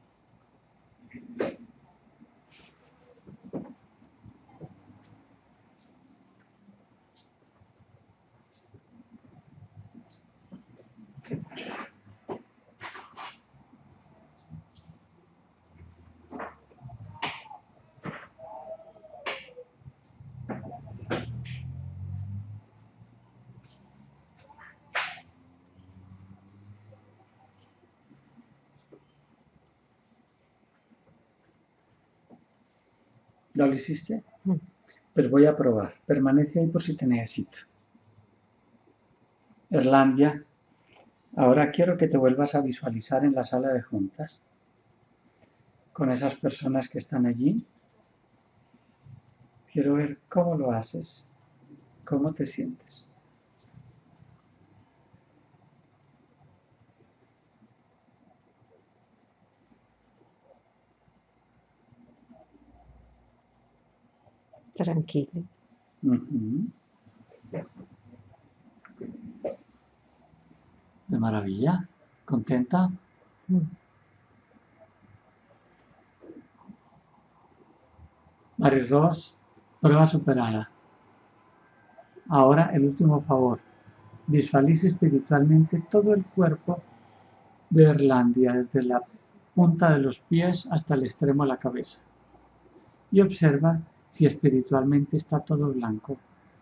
¿Ya lo hiciste? Pues voy a probar. Permanece ahí por si te necesito. Erlandia, ahora quiero que te vuelvas a visualizar en la sala de juntas con esas personas que están allí. Quiero ver cómo lo haces, cómo te sientes. Tranquilo. De maravilla. ¿Contenta? Marie-Rose, prueba superada. Ahora el último favor. Visualice espiritualmente todo el cuerpo de Erlandia, desde la punta de los pies hasta el extremo de la cabeza. Y observa si espiritualmente está todo blanco.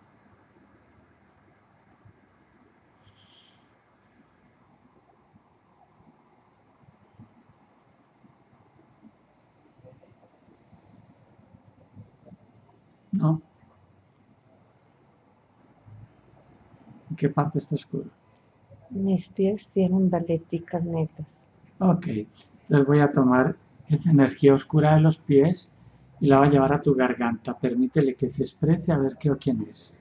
¿No? ¿En qué parte está oscuro? Mis pies tienen baleticas negras. Ok, entonces voy a tomar esa energía oscura de los pies y la voy a llevar a tu garganta. Permítele que se exprese a ver qué o quién es.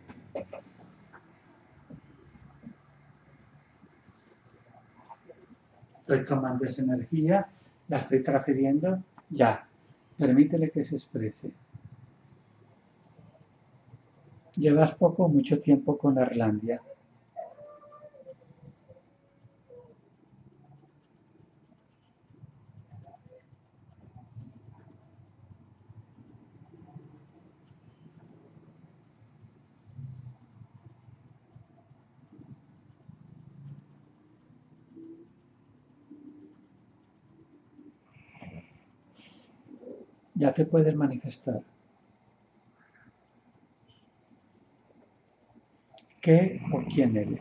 Estoy tomando esa energía, la estoy transfiriendo, ya. Permítele que se exprese. Llevas poco o mucho tiempo con Erlandia. Ya te puedes manifestar. ¿Qué o quién eres?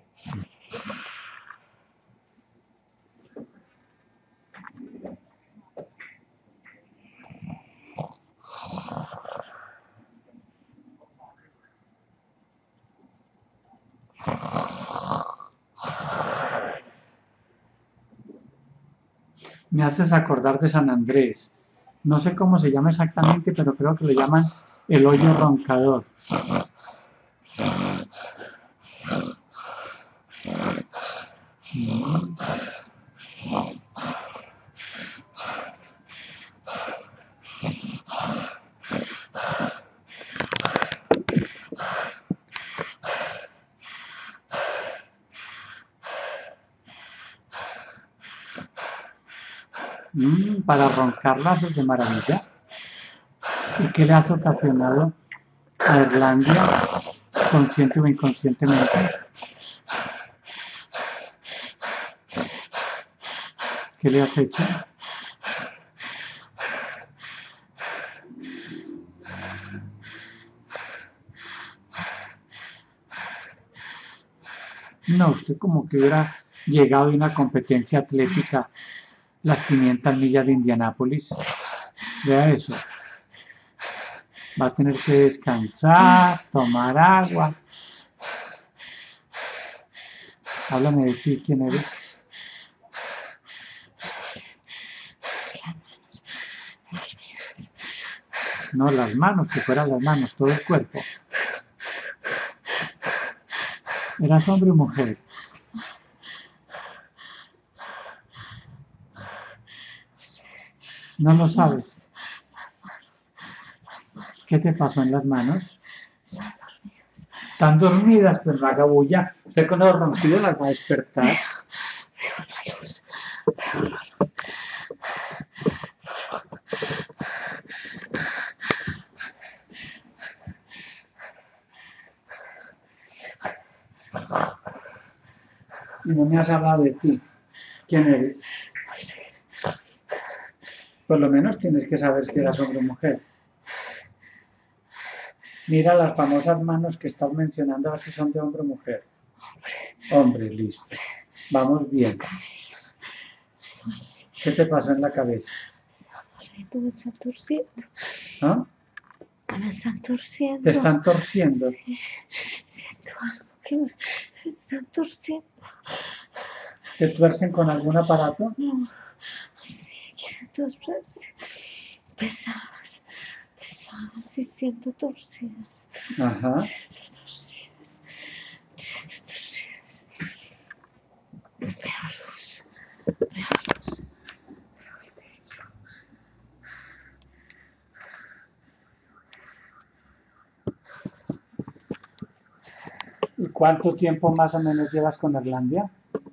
Me haces acordar de San Andrés. No sé cómo se llama exactamente, pero creo que lo llaman el hoyo roncador. Para roncarlas es de maravilla. ¿Y qué le has ocasionado a Erlandia, consciente o inconscientemente? ¿Qué le has hecho? No, usted como que hubiera llegado a una competencia atlética, las 500 millas de Indianápolis. Vea eso. Va a tener que descansar, tomar agua. Háblame de ti, ¿quién eres? No, las manos, que fueran las manos, todo el cuerpo. ¿Eras hombre o mujer? No lo sabes. ¿Qué te pasó en las manos? Están dormidas, pues no haga bulla. Usted con los ronquidos las va a despertar. Veo la luz. Veo la luz. Y no me has hablado de ti. ¿Quién eres? Por lo menos tienes que saber si eras hombre o mujer. Mira las famosas manos que estás mencionando, a ver si son de hombre o mujer. Hombre, listo. Vamos bien. ¿Qué te pasó en la cabeza? Me están torciendo. ¿Ah? Me están torciendo. ¿Te están torciendo? Sí. Siento algo que me están torciendo. ¿Te tuercen con algún aparato? No. Así, quieren torcerse. Pesadas y siento torcidas. Ajá. Siento torcidas. Veo luz. Veo luz. Veo el techo. ¿Y cuánto tiempo más o menos llevas con Irlandia?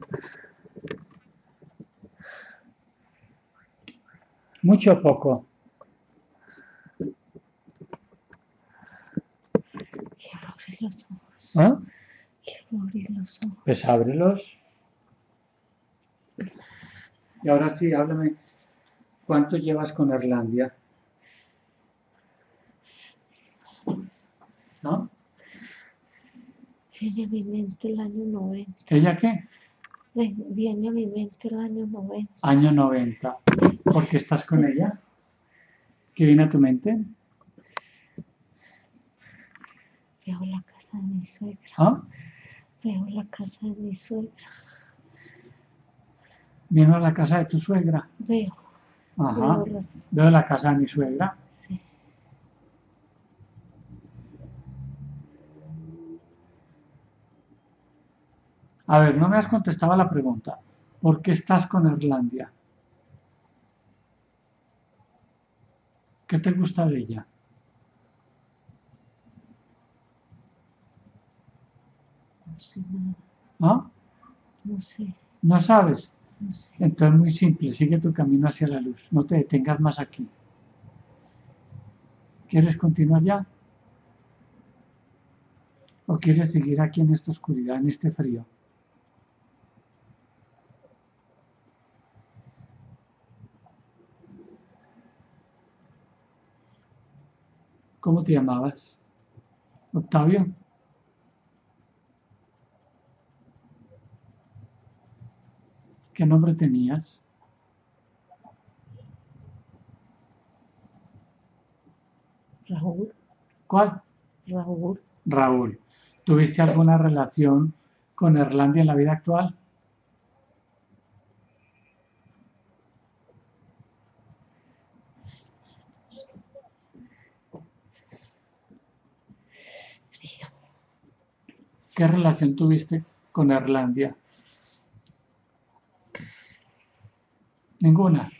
¿Mucho o poco? Quiero abrir los ojos. ¿Ah? Quiero abrir los ojos. Pues ábrelos. Y ahora sí, háblame. ¿Cuánto llevas con Irlandia? ¿No? Viene a mi mente el año 90. ¿Ella qué? Viene a mi mente el año 90. Año 90. ¿Por qué estás con ella? ¿Qué viene a tu mente? Veo la casa de mi suegra. ¿Ah? Veo la casa de mi suegra. Vino a la casa de tu suegra. Veo. Ajá. Veo las... Veo la casa de mi suegra. Sí. A ver, no me has contestado a la pregunta. ¿Por qué estás con Irlandia? ¿Qué te gusta de ella? No sé nada. ¿Ah? No sé. ¿No sabes? No sé. Entonces muy simple, sigue tu camino hacia la luz. No te detengas más aquí. ¿Quieres continuar ya? ¿O quieres seguir aquí en esta oscuridad, en este frío? ¿Cómo te llamabas? ¿Octavio? ¿Qué nombre tenías? Raúl. ¿Cuál? Raúl. Raúl. ¿Tuviste alguna relación con Irlandia en la vida actual? Frío. ¿Qué relación tuviste con Irlandia? Ninguna.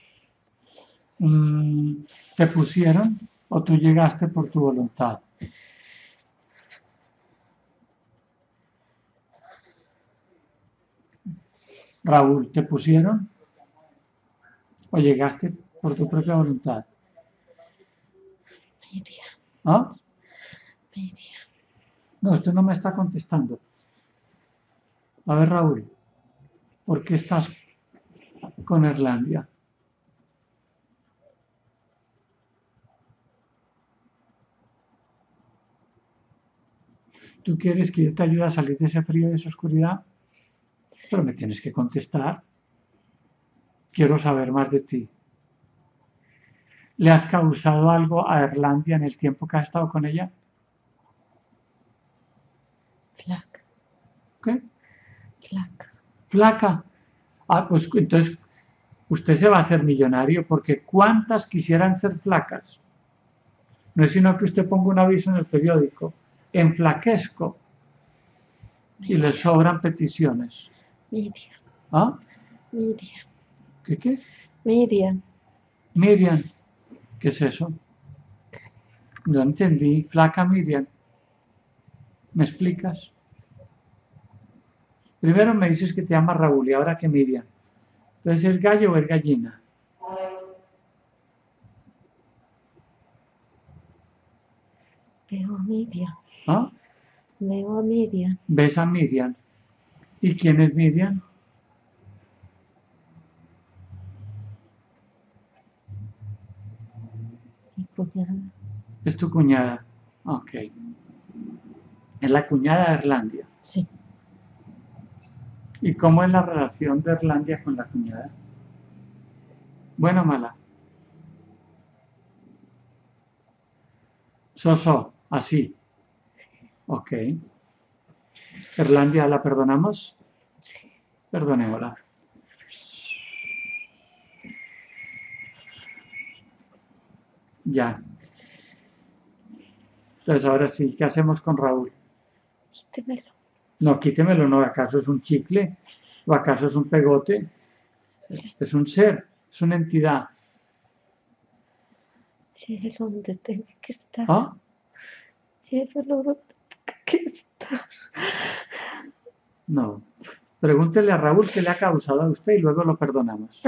¿Te pusieron o tú llegaste por tu voluntad? Raúl, ¿te pusieron o llegaste por tu propia voluntad? Miriam. ¿Ah? Miriam. No, usted no me está contestando. A ver, Raúl, ¿por qué estás con Irlandia? ¿Tú quieres que yo te ayude a salir de ese frío y de esa oscuridad? Pero me tienes que contestar. Quiero saber más de ti. ¿Le has causado algo a Erlandia en el tiempo que has estado con ella? Flaca, ¿Qué? flaca. Flaca. Ah, pues entonces usted se va a hacer millonario porque ¿cuántas quisieran ser flacas? No es sino que usted ponga un aviso en el periódico, enflaquezco, y le sobran peticiones. Miriam, ¿Ah? Miriam, ¿Qué? Miriam. Miriam, ¿qué es eso? No entendí. Flaca Miriam. ¿Me explicas? Primero me dices que te llamas Raúl y ahora que Miriam. Entonces, ¿es gallo o es gallina? Veo a Miriam, ¿Ah? veo a Miriam. ¿Ves a Miriam? ¿Y quién es Miriam? Mi cuñada. Es tu cuñada. Ok. Es la cuñada de Erlandia. Sí, ¿Y cómo es la relación de Erlandia con la cuñada? ¿Buena o mala? So, así. Ok. ¿Erlandia la perdonamos? sí. Perdonémosla. Ya. Entonces, ahora sí, ¿qué hacemos con Raúl? Quítemelo. No, quítemelo, no. ¿Acaso es un chicle? ¿O acaso es un pegote? Es un ser, es una entidad. Llévelo donde tenga que estar. ¿Ah? Llévelo donde tenga que estar. No. Pregúntele a Raúl qué le ha causado a usted y luego lo perdonamos.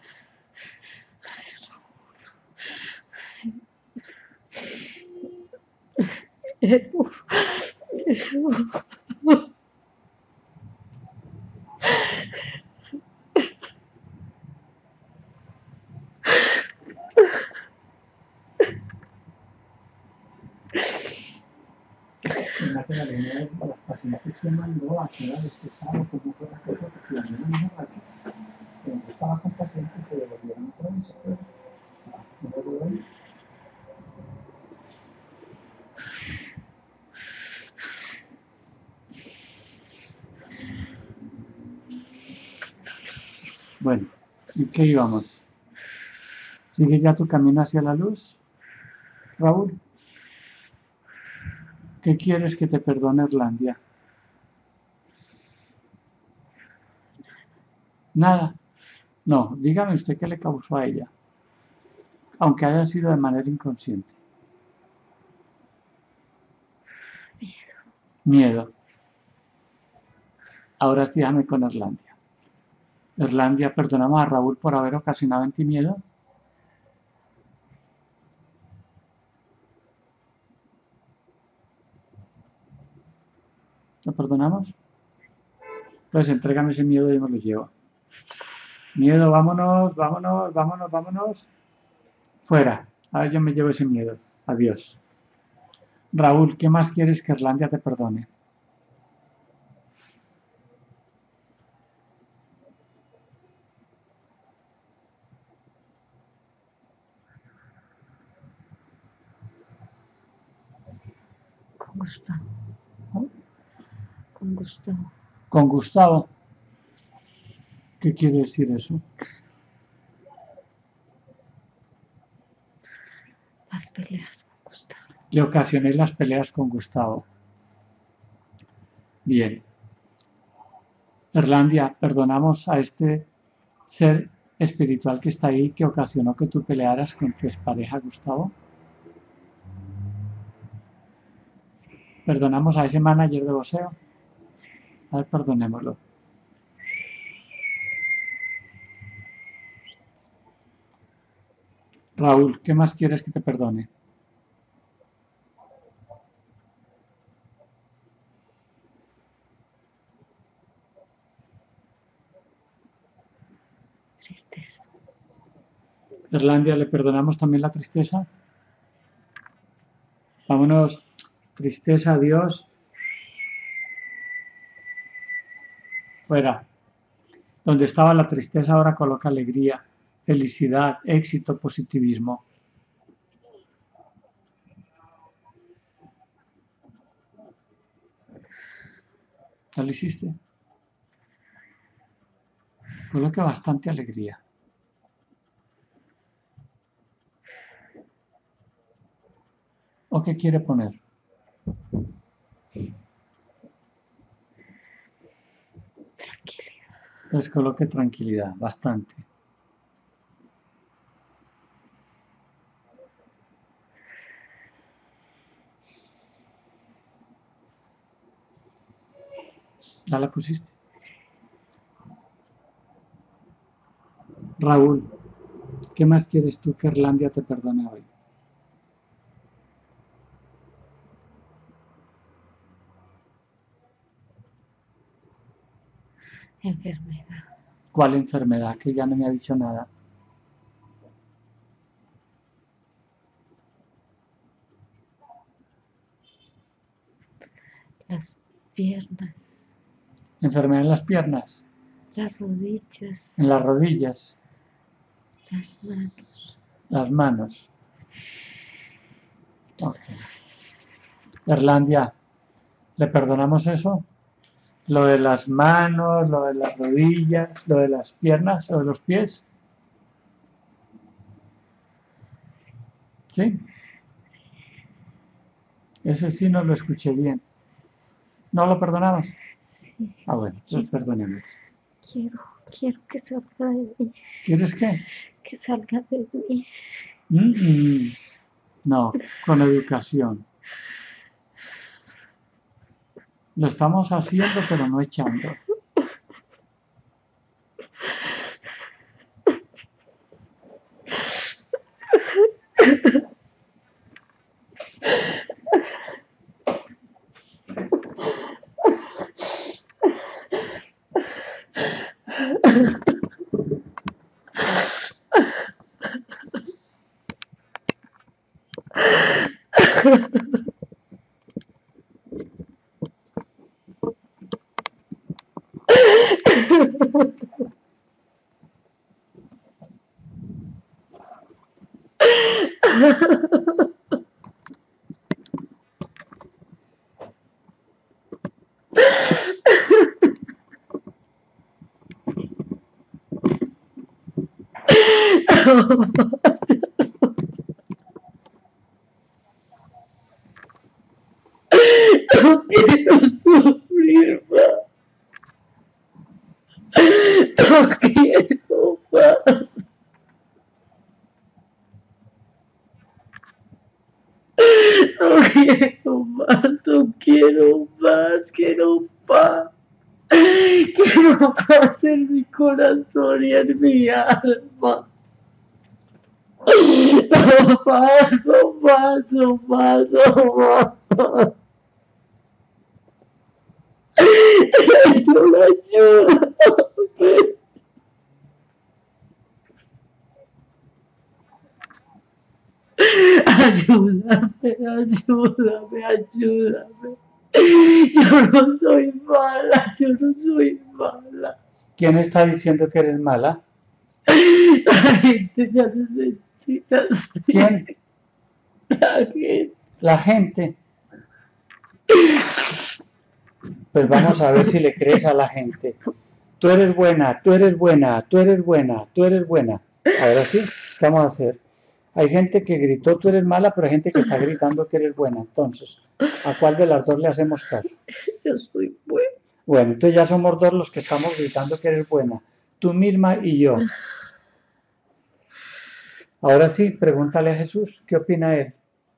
En la línea de las pacientes se mandó a quedar despejado como fue la cosa porque la niña no era que cuando estaba con pacientes se devolvieron otra vez. No lo ven. Bueno, ¿y qué íbamos? ¿Sigue ya tu camino hacia la luz, Raúl? ¿Qué quieres que te perdone Erlandia? Nada. No, dígame usted qué le causó a ella, aunque haya sido de manera inconsciente. Miedo. Ahora sí, déjame con Erlandia. Erlandia, perdonamos a Raúl por haber ocasionado en ti miedo. ¿Lo perdonamos? Entonces, entrégame ese miedo y me lo llevo. Miedo, vámonos, vámonos, vámonos, vámonos. Fuera. Ahora yo me llevo ese miedo. Adiós. Raúl, ¿qué más quieres que Erlandia te perdone? Con Gustavo. Con Gustavo. Con Gustavo. ¿Qué quiere decir eso? Las peleas con Gustavo. Le ocasioné las peleas con Gustavo. Bien. Erlandia, perdonamos a este ser espiritual que está ahí que ocasionó que tú pelearas con tu expareja Gustavo. Sí, Perdonamos a ese manager de boxeo. sí. A ver, perdonémoslo. Raúl, ¿qué más quieres que te perdone? Tristeza. Erlandia, ¿le perdonamos también la tristeza? Vámonos. Tristeza, adiós. Fuera. Donde estaba la tristeza ahora coloca alegría, felicidad, éxito, positivismo. ¿Ya lo hiciste? Coloque bastante alegría. ¿O qué quiere poner? Tranquilidad. Entonces coloque tranquilidad, bastante. ¿Ya la pusiste? Raúl, ¿qué más quieres tú que Irlandia te perdone hoy? Enfermedad. ¿Cuál enfermedad? Que ya no me ha dicho nada. Las piernas. ¿Enfermedad en las piernas? Las rodillas. ¿En las rodillas? Las manos. ¿Las manos? Ok. Irlandia, ¿le perdonamos eso? Lo de las manos, lo de las rodillas, lo de las piernas, lo de los pies. ¿Sí? Ese sí no lo escuché bien. ¿No lo perdonamos? Sí. Ah, bueno, entonces perdonemos. Quiero que salga de mí. ¿Quieres qué? Que salga de mí. No, con educación. Lo estamos haciendo, pero no echando. No quiero sufrir más. No quiero más. No quiero más, no quiero más, quiero paz. Quiero paz en mi corazón y en mi alma. No más, no más, no más, no más. Ayúdame. Ayúdame. Yo no soy mala. ¿Quién está diciendo que eres mala? La gente ya necesita así. ¿Quién? La gente. La gente. Pues vamos a ver si le crees a la gente. Tú eres buena, tú eres buena, tú eres buena, tú eres buena. Ahora sí, ¿qué vamos a hacer? Hay gente que gritó tú eres mala, pero hay gente que está gritando que eres buena. Entonces, ¿a cuál de las dos le hacemos caso? Yo soy buena. Bueno, entonces ya somos dos los que estamos gritando que eres buena. Tú misma y yo. Ahora sí, pregúntale a Jesús, ¿qué opina él?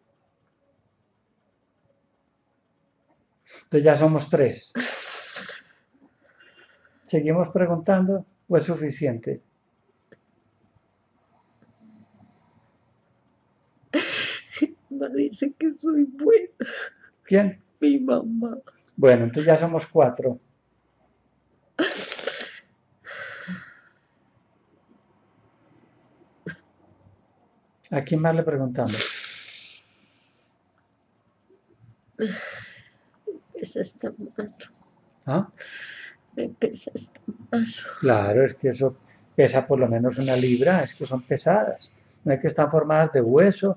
Entonces ya somos tres. ¿Seguimos preguntando o es suficiente? Me dice que soy buena. ¿Quién? Mi mamá. Bueno, entonces ya somos cuatro. ¿A quién más le preguntamos? Me pesa esta mano. ¿Ah? Me pesa esta mano. Claro, es que eso pesa por lo menos 1 libra, es que son pesadas. No es que están formadas de hueso,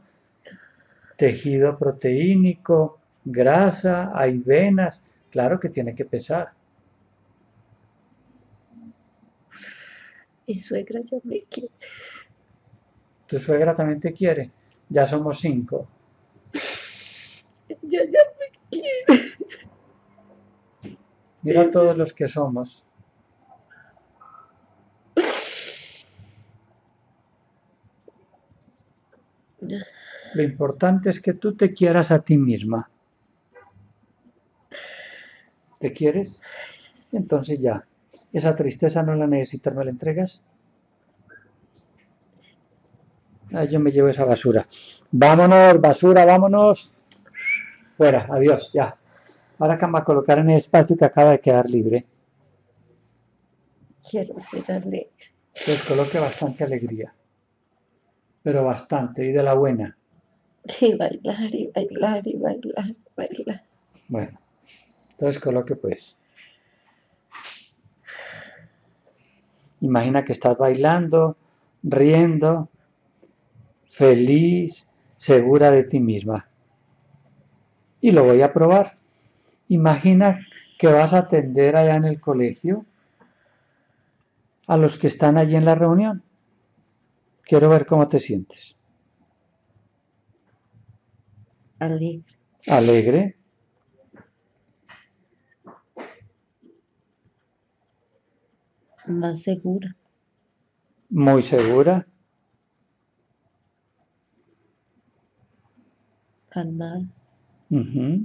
tejido proteínico, grasa, hay venas. Claro que tiene que pesar. Mi suegra ya me quiere. ¿Tu suegra también te quiere? Ya somos 5. Ya me quiere. Mira todos los que somos. Lo importante es que tú te quieras a ti misma. ¿Te quieres? Entonces ya. Esa tristeza no la necesitas, ¿me la entregas? Ah, yo me llevo esa basura. Vámonos, basura, vámonos. Fuera, adiós, ya. Ahora que me va a colocar en el espacio que acaba de quedar libre. Quiero ser alegre. Entonces coloque bastante alegría. Pero bastante, y de la buena. Y bailar, y bailar, y bailar, y bailar. Bueno, entonces coloque pues. Imagina que estás bailando, riendo, feliz, segura de ti misma. Y lo voy a probar. Imagina que vas a atender allá en el colegio a los que están allí en la reunión. Quiero ver cómo te sientes. Alegre. Alegre, Más segura. muy segura, Calmada. uh-huh.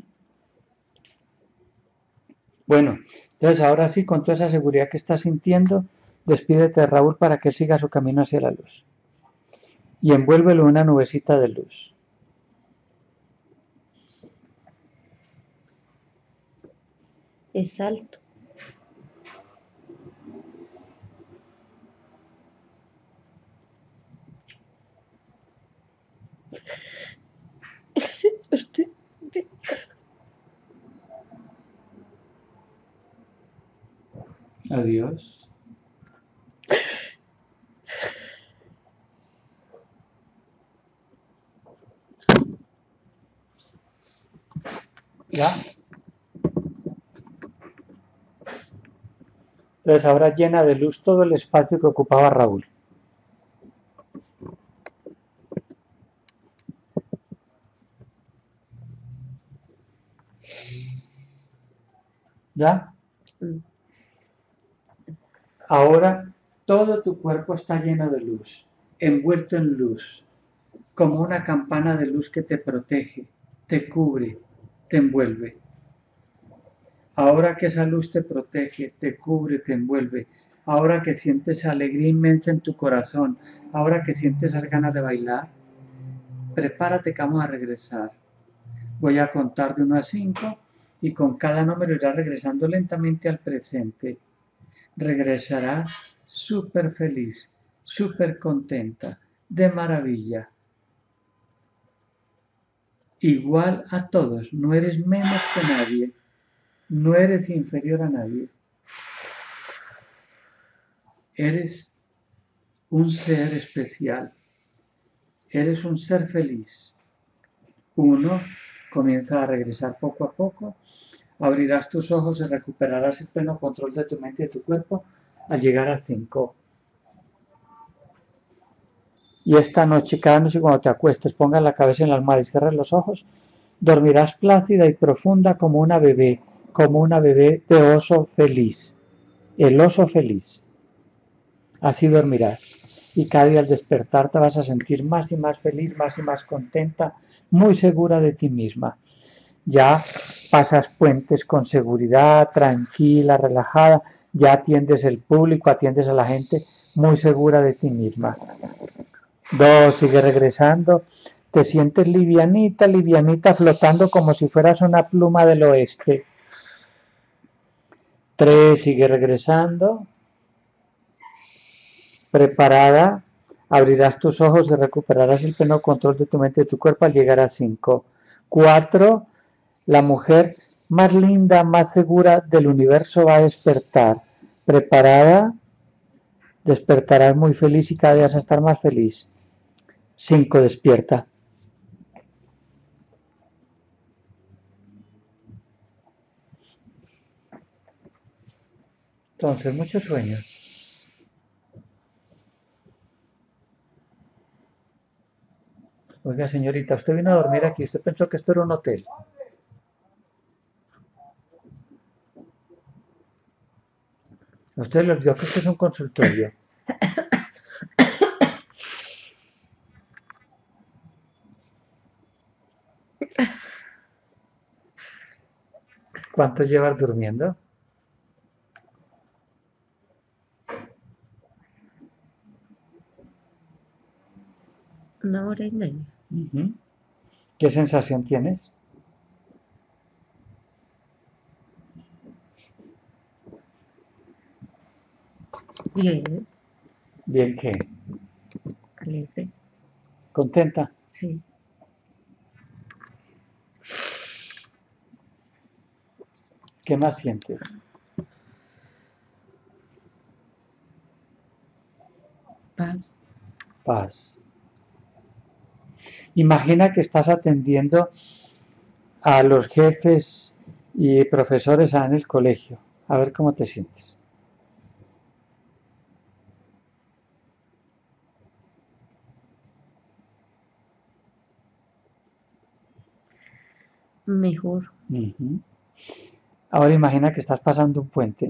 Bueno, entonces ahora sí, con toda esa seguridad que estás sintiendo, despídete de Raúl para que él siga su camino hacia la luz. Y envuélvelo en una nubecita de luz. Es alto. Adiós. ¿Ya? Entonces ahora llena de luz todo el espacio que ocupaba Raúl. ¿Ya? Ahora todo tu cuerpo está lleno de luz, envuelto en luz, como una campana de luz que te protege, te cubre, te envuelve. Ahora que esa luz te protege, te cubre, te envuelve, ahora que sientes alegría inmensa en tu corazón, ahora que sientes esas ganas de bailar, prepárate que vamos a regresar. Voy a contar de 1 a 5 y con cada número irás regresando lentamente al presente. Regresarás súper feliz, súper contenta, de maravilla. Igual a todos, no eres menos que nadie, no eres inferior a nadie. Eres un ser especial, eres un ser feliz. 1, comienza a regresar poco a poco, abrirás tus ojos y recuperarás el pleno control de tu mente y de tu cuerpo al llegar a 5. Y esta noche, cada noche cuando te acuestes, pongas la cabeza en la almohada y cierres los ojos, dormirás plácida y profunda como una bebé de oso feliz. El oso feliz. Así dormirás. Y cada día al despertar te vas a sentir más y más feliz, más y más contenta, muy segura de ti misma. Ya pasas puentes con seguridad, tranquila, relajada, ya atiendes el público, atiendes a la gente, muy segura de ti misma. 2, sigue regresando, te sientes livianita, livianita, flotando como si fueras una pluma del oeste. 3, sigue regresando, preparada, abrirás tus ojos y recuperarás el pleno control de tu mente y de tu cuerpo al llegar a 5. 4, la mujer más linda, más segura del universo va a despertar. Preparada, despertarás muy feliz y cada día vas a estar más feliz. 5, despierta. Entonces, muchos sueños. Oiga, señorita, usted vino a dormir aquí. ¿Usted pensó que esto era un hotel? ¿A usted le olvidó que esto es un consultorio? ¿Cuánto llevas durmiendo? Una hora y media. Ujú. ¿Qué sensación tienes? Bien, Bien, ¿qué? alegre. ¿Contenta? Sí. ¿Qué más sientes? Paz. Paz. Imagina que estás atendiendo a los jefes y profesores en el colegio. A ver cómo te sientes. Mejor. Ujú. Ahora imagina que estás pasando un puente.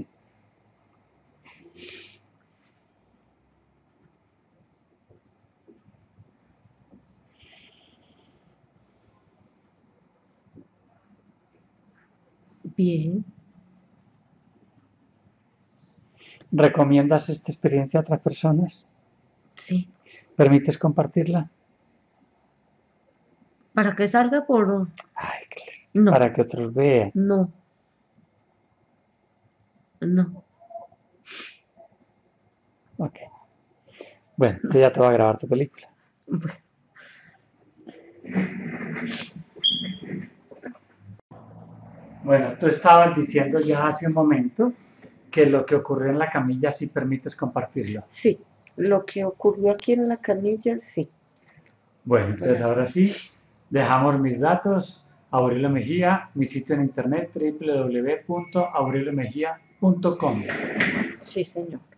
Bien. ¿Recomiendas esta experiencia a otras personas? Sí. ¿Permites compartirla? Para que salga por... Ay, No, para que otros vean. no, no. Ok. Bueno, entonces ya te voy a grabar tu película. Bueno, Bueno, tú estabas diciendo ya hace un momento que lo que ocurrió en la camilla sí permites compartirlo. sí. Lo que ocurrió aquí en la camilla, sí. Bueno, entonces ahora sí, dejamos mis datos, Aurelio Mejía, mi sitio en internet www.aureliomejía.com. Sí, señor.